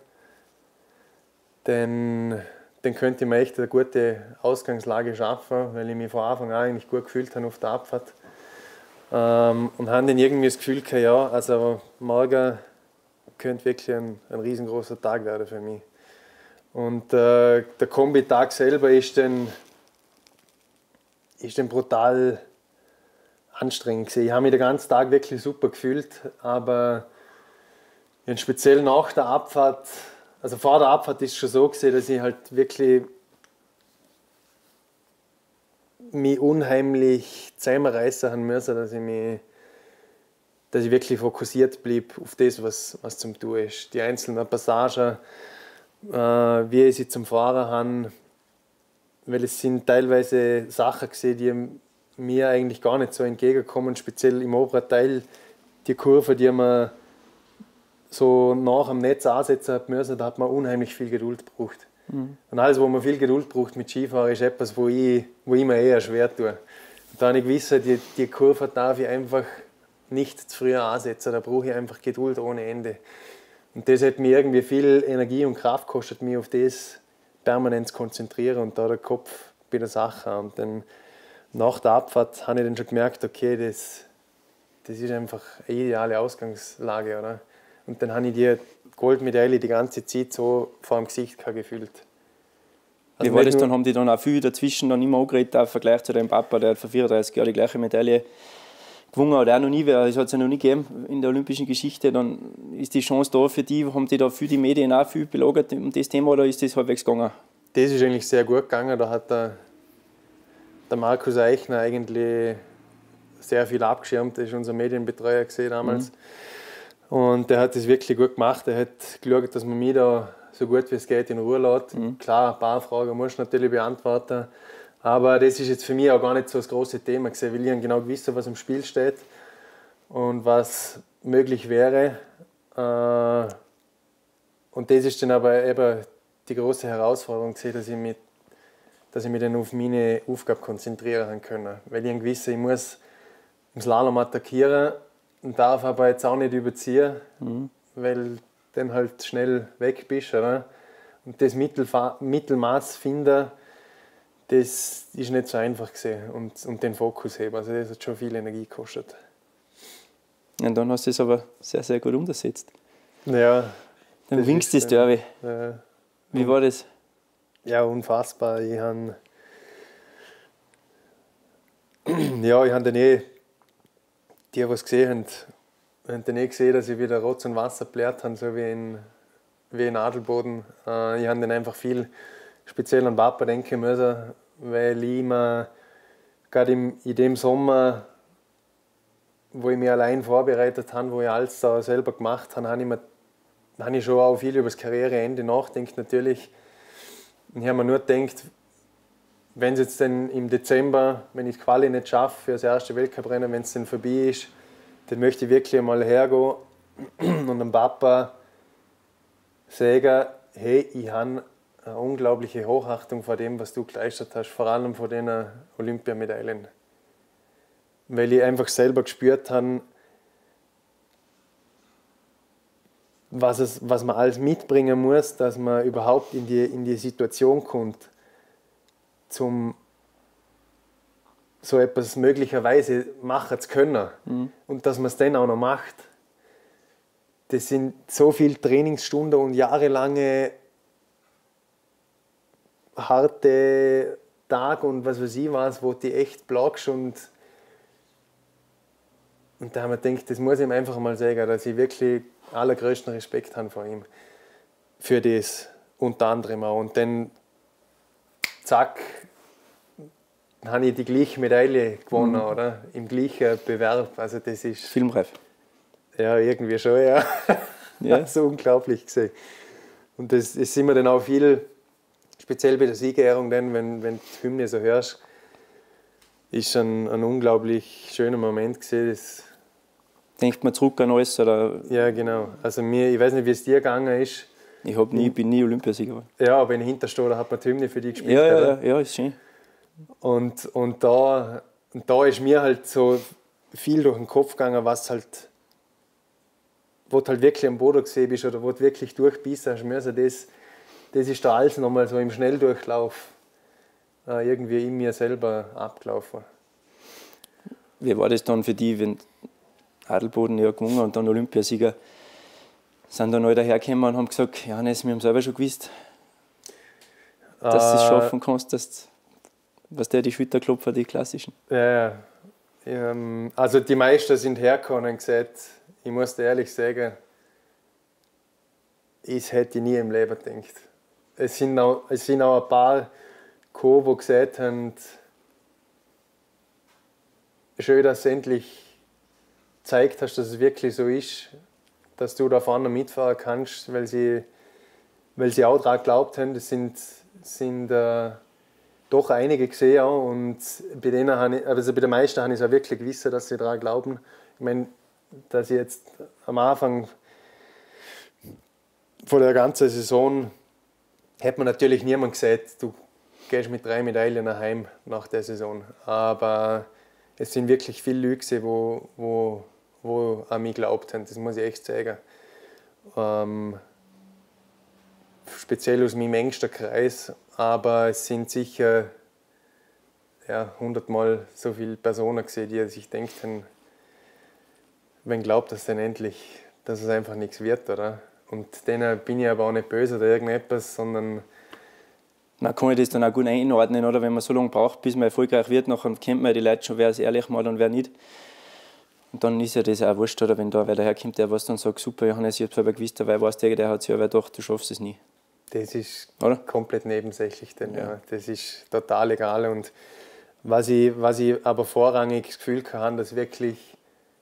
dann, dann könnte ich mir echt eine gute Ausgangslage schaffen, weil ich mich von Anfang an eigentlich gut gefühlt habe auf der Abfahrt. Ähm, und habe dann irgendwie das Gefühl gehabt, ja, also morgen könnte wirklich ein, ein riesengroßer Tag werden für mich. Und äh, der Kombi-Tag selber ist dann, ist dann brutal anstrengend gewesen. Ich habe mich den ganzen Tag wirklich super gefühlt, aber speziell nach der Abfahrt, also vor der Abfahrt ist es schon so gewesen, dass ich halt wirklich mich unheimlich zusammenreißen haben müssen, dass ich mich, dass ich wirklich fokussiert blieb auf das, was, was zum Tun ist. Die einzelnen Passagen, äh, wie ich sie zum Fahren habe, weil es sind teilweise Sachen gewesen, die mir eigentlich gar nicht so entgegenkommen, speziell im oberen Teil, die Kurve, die man so nach am Netz ansetzen hat müssen, da hat man unheimlich viel Geduld gebraucht. Mhm. Und alles, wo man viel Geduld braucht mit Skifahren, ist etwas, wo ich, wo ich mir eher schwer tue. Und da habe ich gewusst, die, die Kurve darf ich einfach nicht zu früh ansetzen, da brauche ich einfach Geduld ohne Ende. Und das hat mir irgendwie viel Energie und Kraft gekostet, mich auf das permanent zu konzentrieren und da der Kopf bei der Sache. Und dann nach der Abfahrt habe ich dann schon gemerkt, okay, das, das ist einfach eine ideale Ausgangslage, oder? Und dann habe ich die Goldmedaille die ganze Zeit so vor dem Gesicht gefühlt. Also wie war das dann? Haben die dann auch viel dazwischen dann immer angeredet, im Vergleich zu deinem Papa, der hat vor vierunddreißig Jahren die gleiche Medaille gewonnen hat, auch noch nie, das hat es ja noch nie gegeben in der olympischen Geschichte. Dann ist die Chance da für die, haben die da für die Medien auch viel belagert um das Thema, oder ist das halbwegs gegangen? Das ist eigentlich sehr gut gegangen. Da hat der, der Markus Eichner eigentlich sehr viel abgeschirmt. Das ist unser Medienbetreuer gesehen damals. Mhm. Und der hat das wirklich gut gemacht. Er hat geschaut, dass man mich da so gut wie es geht in Ruhe lässt. Mhm. Klar, ein paar Fragen muss ich natürlich beantworten. Aber das ist jetzt für mich auch gar nicht so das große Thema gewesen, weil ich genau gewusst, was im Spiel steht und was möglich wäre. Und das ist dann aber eben die große Herausforderung gewesen, dass ich mich, dass ich mich dann auf meine Aufgabe konzentrieren kann. Weil ich gewusst, ich muss im Slalom attackieren und darf aber jetzt auch nicht überziehen, mhm. weil dann halt schnell weg bist. Oder? Und das Mittelfa- Mittelmaß finden, das ist nicht so einfach gewesen und, und den Fokus heben. Also das hat schon viel Energie gekostet. Und dann hast du es aber sehr, sehr gut umgesetzt. Ja. Dann winkst du das Derby. Ja. Wie war das? Ja, unfassbar. Ich habe ja, ich habe dann eh, die, die es gesehen haben, haben dann eh gesehen, dass ich wieder Rotz und Wasser blärt habe, so wie in, wie in Adelboden. Ich habe dann einfach viel speziell an Papa denken müssen, weil ich mir gerade in dem Sommer, wo ich mich allein vorbereitet habe, wo ich alles da selber gemacht habe, habe ich, mir, habe ich schon auch viel über das Karriereende nachgedacht natürlich. Und ich habe mir nur gedacht, wenn es jetzt dann im Dezember, wenn ich die Quali nicht schaffe für das erste Weltcuprennen, wenn es dann vorbei ist, dann möchte ich wirklich einmal hergehen und dem Papa sagen, hey, ich habe eine unglaubliche Hochachtung vor dem, was du geleistet hast, vor allem vor den Olympiamedaillen. Weil ich einfach selber gespürt habe, was, es, was man alles mitbringen muss, dass man überhaupt in die, in die Situation kommt, zum so etwas möglicherweise machen zu können. Mhm. Und dass man es dann auch noch macht. das sind so viele Trainingsstunden und jahrelange harte Tage und was weiß ich was, wo du echt plagst und und da haben wir gedacht, das muss ich ihm einfach mal sagen, dass ich wirklich allergrößten Respekt habe vor ihm. Für das unter anderem auch. Und dann, zack, habe ich die gleiche Medaille gewonnen, mhm. oder? Im gleichen Bewerb. Also das ist... Filmreif. Ja, irgendwie schon, ja. Ja. So unglaublich gesehen. Und das, das sind wir dann auch viel, speziell bei der Siegerehrung, dann, wenn, wenn du die Hymne so hörst, ist ein, ein unglaublich schöner Moment gesehen. Das denkt man zurück an alles? Oder? Ja, genau. Also mir, ich weiß nicht, wie es dir gegangen ist. Ich hab nie, bin nie Olympiasieger. Ja, aber in Hinterstoh, da hat man die Hymne für dich gespielt. Ja, ja, ja, ja, ist schön. Und, und, da, und da ist mir halt so viel durch den Kopf gegangen, was halt, wo du halt wirklich am Boden gesehen bist oder wo du wirklich durchbeißt hast. Also das, das ist da alles nochmal so im Schnelldurchlauf äh, irgendwie in mir selber abgelaufen. Wie war das dann für dich, wenn Adelboden ja gewonnen und dann Olympiasieger, sind dann alle dahergekommen und haben gesagt, Johannes, wir haben selber schon gewusst, dass du es schaffen kannst, dass was der die Schulterklopfer, die klassischen. Ja, ja. Also die meisten sind hergekommen und gesagt, ich muss dir ehrlich sagen, ich hätte nie im Leben gedacht. Es sind auch, es sind auch ein paar gekommen, die gesagt haben, schön, dass du endlich gezeigt hast, dass es wirklich so ist, dass du da vorne mitfahren kannst, weil sie, weil sie auch daran geglaubt haben. Das sind, sind äh, doch einige gesehen auch, und bei denen habe ich, also bei den meisten habe ich es auch wirklich gewusst, dass sie daran glauben. Ich meine, dass ich jetzt am Anfang von der ganzen Saison hätte man natürlich niemand gesagt, du gehst mit drei Medaillen nach Heim nach der Saison. Aber es sind wirklich viele Leute, die wo, wo, wo an mich geglaubt haben, das muss ich echt sagen. Ähm, speziell aus meinem engsten Kreis, aber es sind sicher ja, hundertmal so viele Personen gesehen, die sich denken, wenn glaubt das denn endlich, dass es einfach nichts wird, oder? Und denen bin ich aber auch nicht böse oder irgendetwas, sondern... Man kann das dann auch gut einordnen, oder? Wenn man so lange braucht, bis man erfolgreich wird, dann kennt man ja die Leute schon, wer es ehrlich macht und wer nicht. Und dann ist ja das auch wurscht, oder? Wenn da wer daherkommt, der was dann sagt, super, Johannes, ich habe selber gewusst, weil weiß der, der hat sich aber gedacht, du schaffst es nie. Das ist oder? Komplett nebensächlich, denn, ja. Ja. Das ist total egal. Und was ich, was ich aber vorrangig das Gefühl hatte, dass wirklich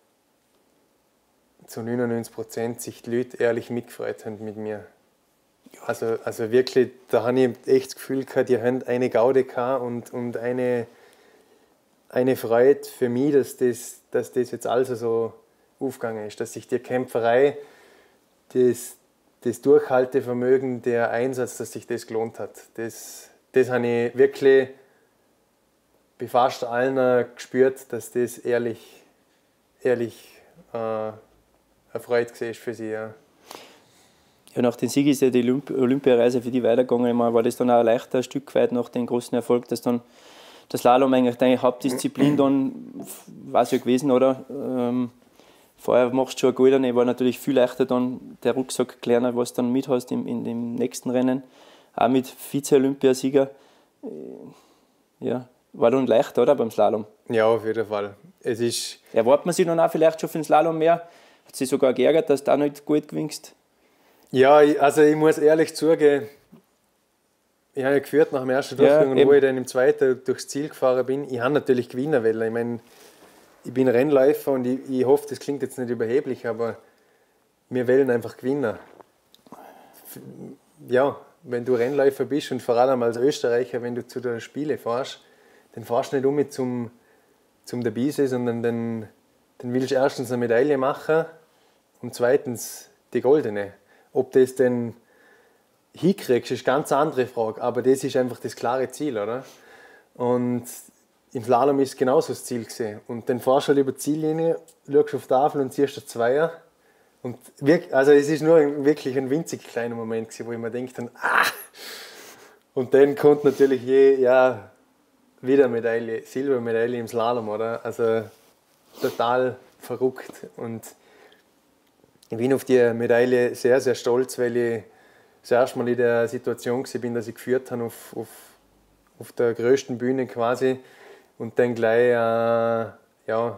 zu neunundneunzig Prozent sich die Leute ehrlich mitgefreut haben mit mir. Also, also wirklich, da habe ich echt das Gefühl gehabt, die haben eine Gaude gehabt und, und eine, eine Freude für mich, dass das, dass das jetzt also so aufgegangen ist, dass sich die Kämpferei, das, das Durchhaltevermögen, der Einsatz, dass sich das gelohnt hat. Das, das habe ich wirklich bei fast allen gespürt, dass das ehrlich, ehrlich äh, eine Freude war für sie. Ja. Ja, nach dem Sieg ist ja die Olymp- Olympiareise für die weitergegangen. War das dann auch ein leichter Stück weit nach dem großen Erfolg, dass dann das Slalom eigentlich deine Hauptdisziplin dann war es ja gewesen, oder? Ähm, vorher machst du schon eine goldene, war natürlich viel leichter dann der Rucksack kleiner, was du dann mit hast in, in dem nächsten Rennen. Auch mit Vize-Olympiasieger. Ja, war dann leichter, oder, beim Slalom? Ja, auf jeden Fall. Es ist erwartet man sich dann auch vielleicht schon für den Slalom mehr? Hat sich sogar geärgert, dass du auch nicht gut gewinnst? Ja, also ich muss ehrlich zugeben, ich habe ja geführt nach dem ersten Durchgang, ja, und wo ich dann im zweiten durchs Ziel gefahren bin, ich habe natürlich gewinnen wollen. Ich meine, ich bin Rennläufer und ich, ich hoffe, das klingt jetzt nicht überheblich, aber wir wollen einfach gewinnen. Ja, wenn du Rennläufer bist und vor allem als Österreicher, wenn du zu den Spielen fährst, dann fährst du nicht um zum, zum dabei sein, sondern dann, dann willst du erstens eine Medaille machen und zweitens die goldene. Ob das denn hinkriegst, ist eine ganz andere Frage, aber das ist einfach das klare Ziel, oder? Und im Slalom ist genauso das Ziel gesehen. Und dann fährst du halt über die Ziellinie, schaust auf die Tafel und ziehst den Zweier. Und wirklich, also es ist nur ein, wirklich ein winzig kleiner Moment gewesen, wo ich mir denke, ah! Und dann kommt natürlich je, ja, wieder Medaille, Silbermedaille im Slalom, oder? Also total verrückt. Und ich bin auf die Medaille sehr, sehr stolz, weil ich das erste Mal in der Situation war, dass ich geführt habe auf, auf, auf der größten Bühne quasi und dann gleich äh, ja,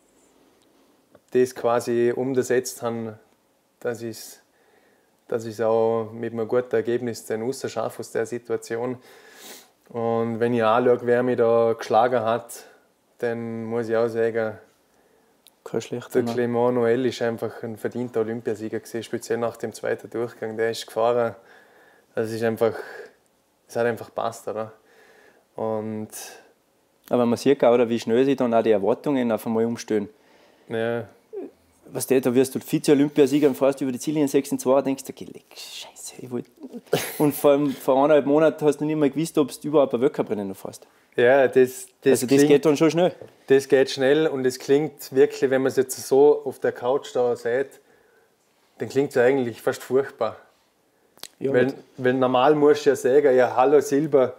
das quasi umgesetzt habe, dass ich es dass ich auch mit einem guten Ergebnis dann rausschaffe aus der Situation. Und wenn ich anschaue, wer mich da geschlagen hat, dann muss ich auch sagen, kein schlechter, der Clément Noël ist einfach ein verdienter Olympiasieger gewesen, speziell nach dem zweiten Durchgang. Der ist gefahren, das ist einfach, es hat einfach gepasst, oder? Und aber man sieht auch, wie schnell sich dann auch die Erwartungen auf einmal umstellen. ja. Was der, da wirst du Vize-Olympiasieger und fährst über die Ziellinie sechs und zwei, denkst du, okay, scheiße, ich wollte. Und vor, allem, vor eineinhalb Monaten hast du nicht mehr gewusst, ob du überhaupt ein Weltcuprennen noch fährst. Ja, das, das, also das klingt, geht dann schon schnell. Das geht schnell und es klingt wirklich, wenn man es jetzt so auf der Couch da sieht, dann klingt es eigentlich fast furchtbar. Ja, weil, weil normal musst du ja sagen, ja, hallo Silber,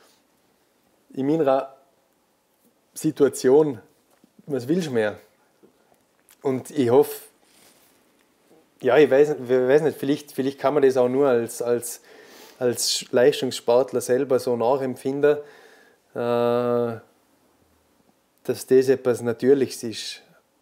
in meiner Situation, was willst du mehr? Und ich hoffe, ja, ich weiß, ich weiß nicht, vielleicht, vielleicht kann man das auch nur als, als, als Leistungssportler selber so nachempfinden, äh, dass das etwas Natürliches ist.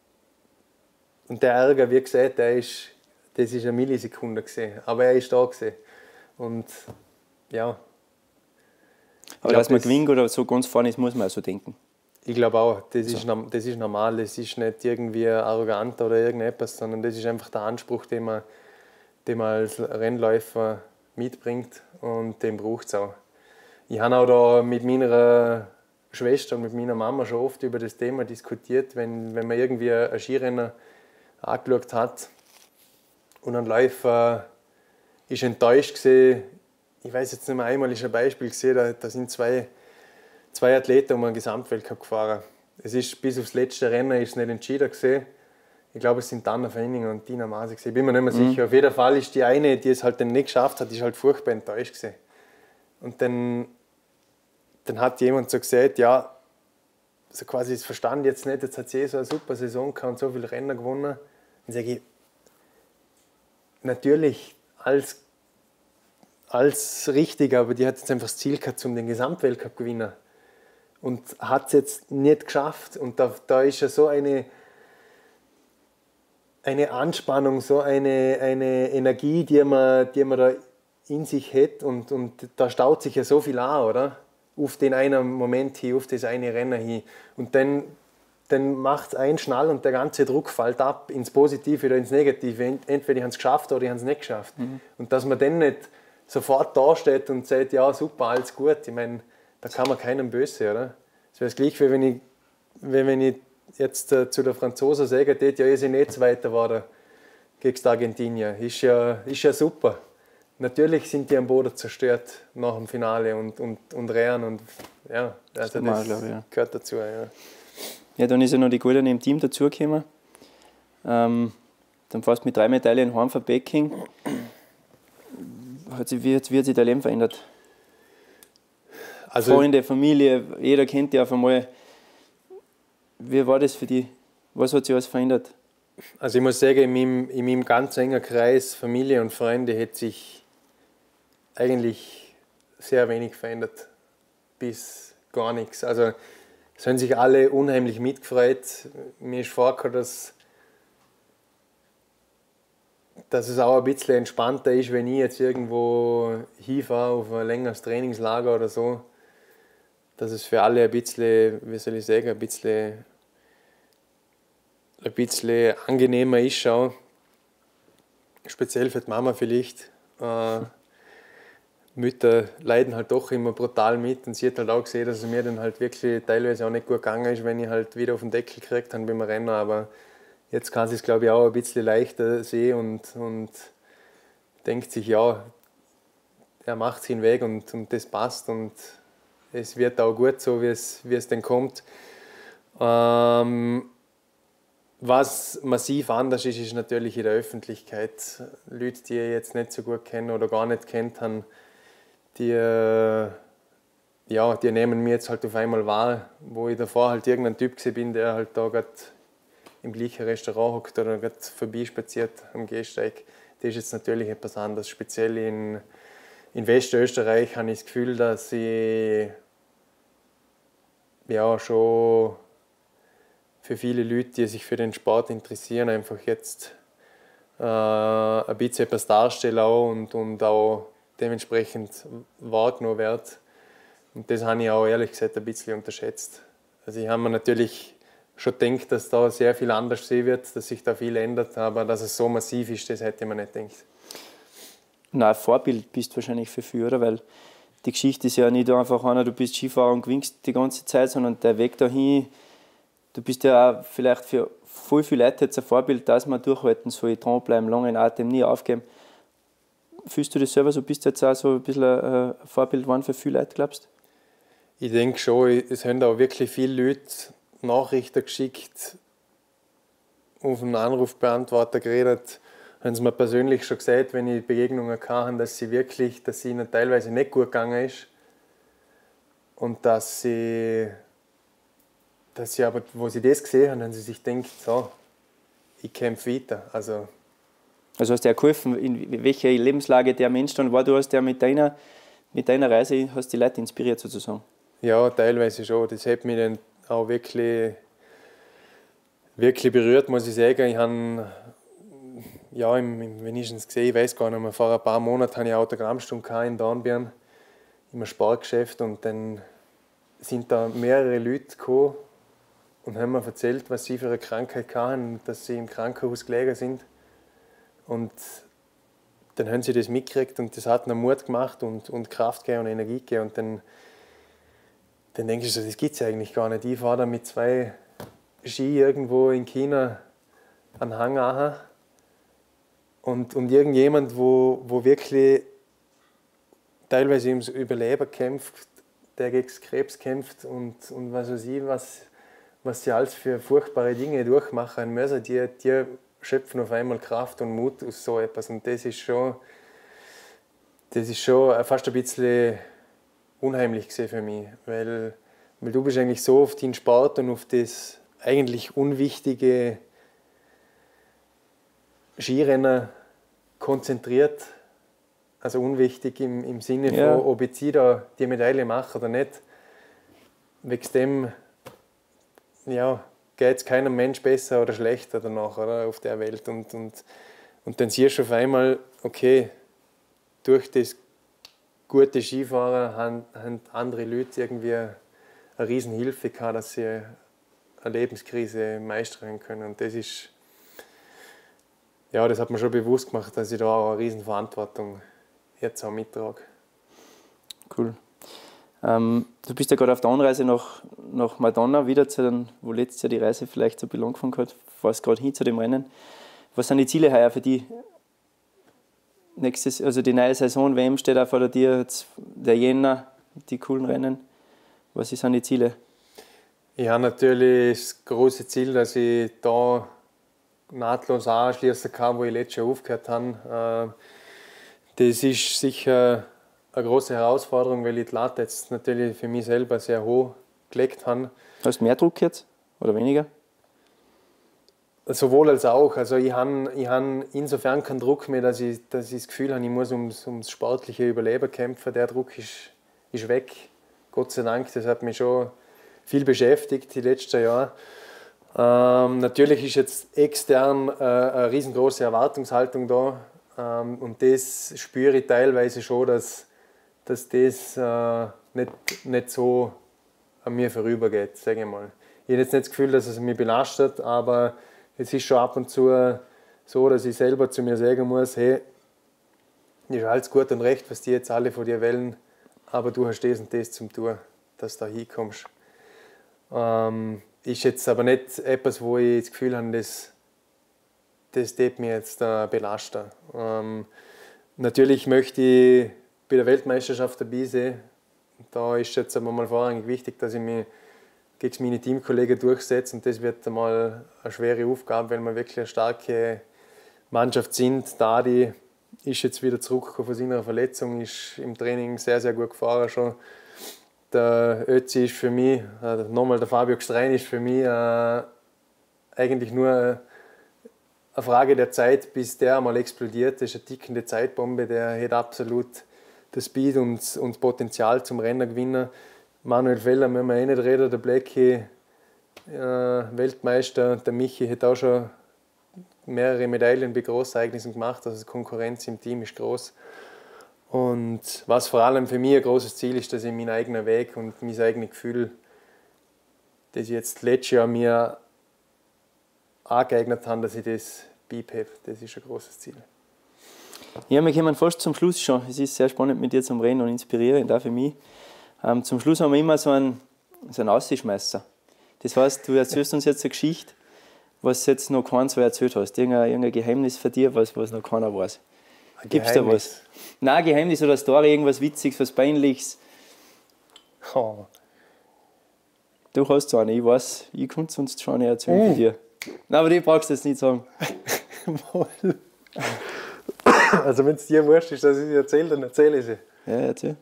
Und der Ärger, wie gesagt, der ist, das ist eine Millisekunde gewesen, aber er ist da gewesen. Und ja. Aber glaub, dass man das, gewinnt oder so ganz vorne ist, muss man auch so denken. Ich glaube auch, das, so. ist, das ist normal, das ist nicht irgendwie arrogant oder irgendetwas, sondern das ist einfach der Anspruch, den man, den man als Rennläufer mitbringt und den braucht es auch. Ich habe auch da mit meiner Schwester und mit meiner Mama schon oft über das Thema diskutiert, wenn, wenn man irgendwie einen Skirenner angeschaut hat und ein Läufer ist enttäuscht gewesen. Ich weiß jetzt nicht mehr, einmal ist ein Beispiel gesehen, da, da sind zwei Zwei Athleten um einen Gesamtweltcup gefahren. Es ist bis aufs letzte Rennen ist nicht entschieden gewesen. Ich glaube, es sind Anna Feininger und Tina Maase gewesen. Ich bin mir nicht mehr mhm. sicher. Auf jeden Fall ist die eine, die es halt dann nicht geschafft hat, ist halt furchtbar enttäuscht gewesen. Und dann, dann hat jemand so gesagt, ja, so quasi das verstand jetzt nicht, jetzt hat sie eh so eine super Saison gehabt und so viele Rennen gewonnen. Und sage ich, natürlich als, als richtig, aber die hat jetzt einfach das Ziel gehabt, um den Gesamtweltcup zu gewinnen. Und hat es jetzt nicht geschafft. Und da, da ist ja so eine, eine Anspannung, so eine, eine Energie, die man, die man da in sich hat. Und, und da staut sich ja so viel an, oder? Auf den einen Moment hin, auf das eine Rennen hin. Und dann, dann macht es einen Schnall und der ganze Druck fällt ab ins Positive oder ins Negative. Entweder die haben es geschafft oder die haben es nicht geschafft. Mhm. Und dass man dann nicht sofort dasteht und sagt, ja super, alles gut. Ich meine, da kann man keinem böse, oder? Es wäre das Gleiche, wenn ich, wenn ich jetzt äh, zu der Franzosen sagen würde, ja, ihr seid nicht Zweiter geworden gegen die Argentinier. Ist ja, ist ja super. Natürlich sind die am Boden zerstört nach dem Finale und, und, und Rehren und ja, also das, das glaube ich, ja. gehört dazu. Ja. Ja, dann ist ja noch die Goldene im Team dazugekommen. Ähm, dann fast mit drei Medaillen heim von Peking. Hat sich, wie, wie hat sich dein Leben verändert? Also, Freunde, Familie, jeder kennt dich auf einmal. Wie war das für dich? Was hat sich alles verändert? Also ich muss sagen, in meinem, in meinem ganz engen Kreis Familie und Freunde hat sich eigentlich sehr wenig verändert. Bis gar nichts. Also es haben sich alle unheimlich mitgefreut. Mir ist vorgekommen, dass, dass es auch ein bisschen entspannter ist, wenn ich jetzt irgendwo hinfahre auf ein längeres Trainingslager oder so. Dass es für alle ein bisschen, wie soll ich sagen, ein bisschen, ein bisschen angenehmer ist. Auch. Speziell für die Mama vielleicht. Äh, Mütter leiden halt doch immer brutal mit und sie hat halt auch gesehen, dass es mir dann halt wirklich teilweise auch nicht gut gegangen ist, wenn ich halt wieder auf den Deckel gekriegt habe beim Rennen. Aber jetzt kann sie es, glaube ich, auch ein bisschen leichter sehen und, und denkt sich, ja, er macht seinen Weg und, und das passt und es wird auch gut so, wie es, wie es denn kommt. Ähm, was massiv anders ist, ist natürlich in der Öffentlichkeit. Leute, die ich jetzt nicht so gut kenne oder gar nicht kennt haben, die, ja, die nehmen mich jetzt halt auf einmal wahr, wo ich davor halt irgendein Typ bin, der halt da gerade im gleichen Restaurant hockt oder gerade vorbeispaziert am Gehsteig. Das ist jetzt natürlich etwas anderes. Speziell in, in Westösterreich habe ich das Gefühl, dass ich ja, schon für viele Leute, die sich für den Sport interessieren, einfach jetzt äh, ein bisschen etwas darstellen auch und, und auch dementsprechend wahrgenommen wird. Und das habe ich auch ehrlich gesagt ein bisschen unterschätzt. Also ich habe mir natürlich schon gedacht, dass da sehr viel anders sein wird, dass sich da viel ändert, aber dass es so massiv ist, das hätte ich mir nicht gedacht. Na, ein Vorbild bist du wahrscheinlich für viele, oder? Weil die Geschichte ist ja nicht einfach einer, du bist Skifahrer und gewinnst die ganze Zeit, sondern der Weg dahin, du bist ja auch vielleicht für voll viele Leute jetzt ein Vorbild, dass man durchhalten soll, dranbleiben, langen Atem, nie aufgeben. Fühlst du das selber so? Bist du jetzt auch so ein bisschen ein Vorbild geworden für viele Leute, glaubst du? Ich denke schon, es haben auch wirklich viele Leute Nachrichten geschickt, auf einen Anrufbeantworter geredet, haben sie mir persönlich schon gesagt, wenn ich Begegnungen hatte, dass sie wirklich, dass es ihnen teilweise nicht gut gegangen ist und dass sie, dass sie aber, wo sie das gesehen haben, haben sie sich gedacht, so, ich kämpfe weiter. Also, also hast du dir geholfen, in welcher Lebenslage der Mensch dann war, du hast ja mit deiner, mit deiner Reise hast die Leute inspiriert sozusagen? Ja, teilweise schon. Das hat mich dann auch wirklich, wirklich berührt, muss ich sagen. Ich habe, ja, im, im, wenn ich es gesehen ich weiß gar nicht mehr, vor ein paar Monaten hatte ich eine Autogrammstunde in Dornbirn, im Sportgeschäft, und dann sind da mehrere Leute gekommen und haben mir erzählt, was sie für eine Krankheit hatten, dass sie im Krankenhaus gelegen sind. Und dann haben sie das mitgekriegt und das hat ihnen Mut gemacht und, und Kraft gegeben und Energie gegeben. Und dann, dann denke ich so, das gibt es eigentlich gar nicht. Ich fahre da mit zwei Ski irgendwo in China einen Hang an und, und irgendjemand, wo, wo wirklich teilweise ums Überleben kämpft, der gegen Krebs kämpft und, und was weiß ich, was, was sie alles für furchtbare Dinge durchmachen müssen, die, die schöpfen auf einmal Kraft und Mut aus so etwas. Und das ist schon, das ist schon fast ein bisschen unheimlich für mich, weil, weil du bist eigentlich so auf den Sport und auf das eigentlich unwichtige Skirennen konzentriert, also unwichtig im, im Sinne ja. von, ob ich da die Medaille mache oder nicht. Wegen dem ja, geht es keinem Mensch besser oder schlechter danach, oder, auf der Welt. Und, und, und dann siehst du auf einmal, okay, durch das gute Skifahren haben, haben andere Leute irgendwie eine Riesenhilfe gehabt, dass sie eine Lebenskrise meistern können. Und das ist, ja, das hat mir schon bewusst gemacht, dass ich da auch eine Riesenverantwortung jetzt auch mittrage. Cool. Ähm, du bist ja gerade auf der Anreise nach, nach Madonna, wieder zu den, wo letztes Jahr die Reise vielleicht so ein bisschen angefangen hat, fährst gerade hin zu dem Rennen. Was sind die Ziele heuer für die? Nächstes, also die neue Saison, W M steht auch vor dir, jetzt der Jänner, die coolen Rennen. Was sind die Ziele? Ich habe natürlich das große Ziel, dass ich da nahtlos anschließen kann, wo ich letztes Jahr aufgehört habe. Das ist sicher eine große Herausforderung, weil ich die Latte jetzt natürlich für mich selber sehr hoch gelegt habe. Hast du mehr Druck jetzt oder weniger? Sowohl als auch. Also ich habe ich hab insofern keinen Druck mehr, dass ich, dass ich das Gefühl habe, ich muss ums, ums sportliche Überleben kämpfen. Der Druck ist, ist weg. Gott sei Dank, das hat mich schon viel beschäftigt die letzten Jahre. Ähm, natürlich ist jetzt extern äh, eine riesengroße Erwartungshaltung da. Ähm, und das spüre ich teilweise schon, dass, dass das äh, nicht, nicht so an mir vorübergeht, sage ich mal. Ich habe jetzt nicht das Gefühl, dass es mich belastet, aber es ist schon ab und zu so, dass ich selber zu mir sagen muss, hey, ist alles gut und recht, was die jetzt alle von dir wollen, aber du hast das und das zum tun, dass du da hinkommst. Ähm, ist jetzt aber nicht etwas, wo ich das Gefühl habe, das, das tut mich jetzt äh, belasten. Ähm, natürlich möchte ich bei der Weltmeisterschaft dabei sein. Da ist jetzt aber mal vorrangig wichtig, dass ich mich gegen meine Teamkollegen durchsetze, und das wird einmal eine schwere Aufgabe, weil wir wirklich eine starke Mannschaft sind. Dadi ist jetzt wieder zurückgekommen von seiner Verletzung, ist im Training sehr, sehr gut gefahren schon. Der Ötzi ist für mich, äh, nochmal der Fabio Gstrein ist für mich äh, eigentlich nur eine Frage der Zeit, bis der einmal explodiert. Das ist eine tickende Zeitbombe, der hat absolut das Speed und, und Potenzial zum Rennen gewinnen. Manuel Feller, müssen wir eh nicht reden, der Blackie, äh, Weltmeister, der Michi hat auch schon mehrere Medaillen bei Großereignissen gemacht, also die Konkurrenz im Team ist groß. Und was vor allem für mich ein großes Ziel ist, dass ich meinen eigenen Weg und mein eigenes Gefühl, das ich jetzt letztes Jahr mir angeeignet habe, dass ich das beibehalte. Das ist ein großes Ziel. Ja, wir kommen fast zum Schluss schon. Es ist sehr spannend mit dir zum Reden und inspirierend auch für mich. Ähm, zum Schluss haben wir immer so einen, so einen Ausschmeißer. Das heißt, du erzählst uns jetzt eine Geschichte, was jetzt noch keiner so erzählt hast. Irgendein, irgendein Geheimnis von dir, was, was noch keiner weiß. Gibt es da was? Nein, Geheimnis oder Story, irgendwas Witziges, was Peinliches. Oh. Du hast so eine, ich weiß, ich kann es uns schon erzählen von dir. Nein, aber die brauchst du jetzt nicht sagen. Also wenn es dir wurscht ist, dass ich sie erzähle, dann erzähle ich sie. Ja, erzähl.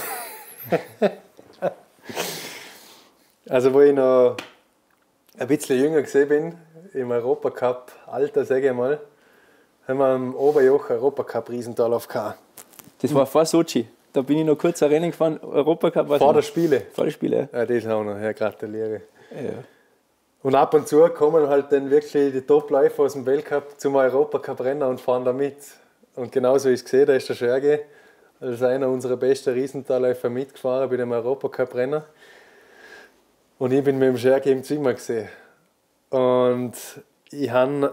Also wo ich noch ein bisschen jünger gesehen bin, im Europacup-Alter, sage ich mal, haben wir am Oberjoch Europacup-Riesentalauf gehabt. Das war vor Sochi. Da bin ich noch kurz ein Rennen gefahren. Europacup war Vor der Spiele? Vor der Spiele, ja. Ja, das auch noch, ja, gratuliere. Ja. Und ab und zu kommen halt dann wirklich die Top-Läufer aus dem Weltcup zum Europacup-Rennen und fahren da mit. Und genauso ist es gesehen, da ist der Scherge als einer unserer besten Riesentalläufer mitgefahren bei dem Europacup-Rennen. Und ich bin mit dem Scherge im Zimmer gesehen. Und ich habe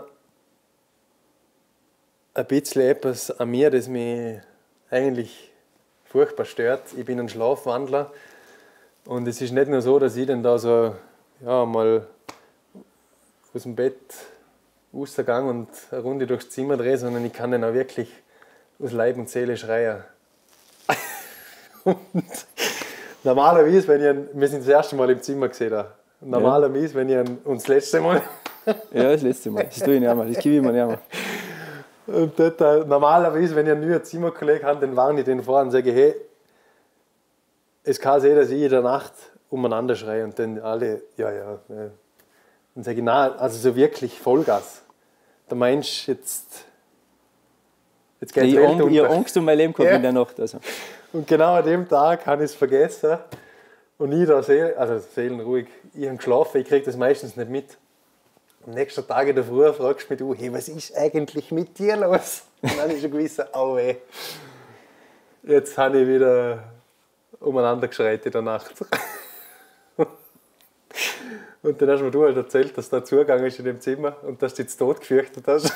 ein bisschen etwas an mir, das mich eigentlich furchtbar stört. Ich bin ein Schlafwandler. Und es ist nicht nur so, dass ich dann da so ja, mal aus dem Bett rausgehe und eine Runde durchs Zimmer drehe, sondern ich kann dann auch wirklich aus Leib und Seele schreien. Und normalerweise, wenn ich einen, wir sind das erste Mal im Zimmer gesehen, da. Normalerweise, wenn ich einen, und das letzte Mal. Ja, das letzte Mal. Das tue ich nicht mehr, das gebe ich mir nicht mehr. Und dort, äh, normalerweise, wenn ich einen neuen Zimmerkollegen habe, dann warne ich den vor und sage, hey, es kann sein, dass ich in der Nacht umeinander schreie und dann alle, ja, ja. ja. Dann sage ich, nein, also so wirklich Vollgas. Der Mensch, jetzt, jetzt geht ich die Welt unter. Ich habe Angst um mein Leben gehabt ja. in der Nacht. Also. Und genau an dem Tag habe ich es vergessen. Und ich da, Seel, also seelenruhig, ich habe geschlafen, ich kriege das meistens nicht mit. Am nächsten Tag in der Früh fragst du mich, du, hey, was ist eigentlich mit dir los? Und dann habe ich schon gewusst, oh weh. Jetzt habe ich wieder umeinander geschreit in der Nacht. Und dann hast du mir du halt erzählt, dass da Zugang ist in dem Zimmer und dass du dich zu Tod gefürchtet hast.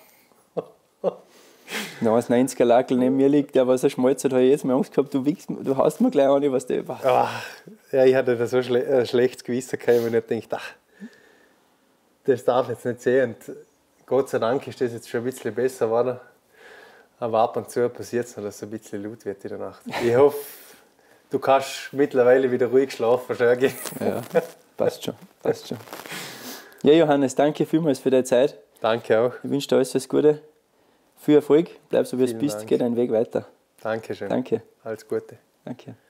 Nein, das neunziger Lakel neben mir liegt, der was er schmolzt hat, habe ich jetzt mal Angst gehabt, du, wickst, du haust mir gleich an, was der war. Ach, ja, ich hatte da so schle ein schlechtes Gewissen gehabt, und ich dachte, ach, das darf ich jetzt nicht sehen. Und Gott sei Dank ist das jetzt schon ein bisschen besser geworden. Aber ab und zu passiert es noch, dass es ein bisschen laut wird in der Nacht. Ich hoffe, du kannst mittlerweile wieder ruhig schlafen, Scherge. Ja, passt schon, passt schon. Ja, Johannes, danke vielmals für deine Zeit. Danke auch. Ich wünsche dir alles, alles Gute. Viel Erfolg, bleib so wie du bist, Dank. geh deinen Weg weiter. Dankeschön. Danke. Alles Gute. Danke.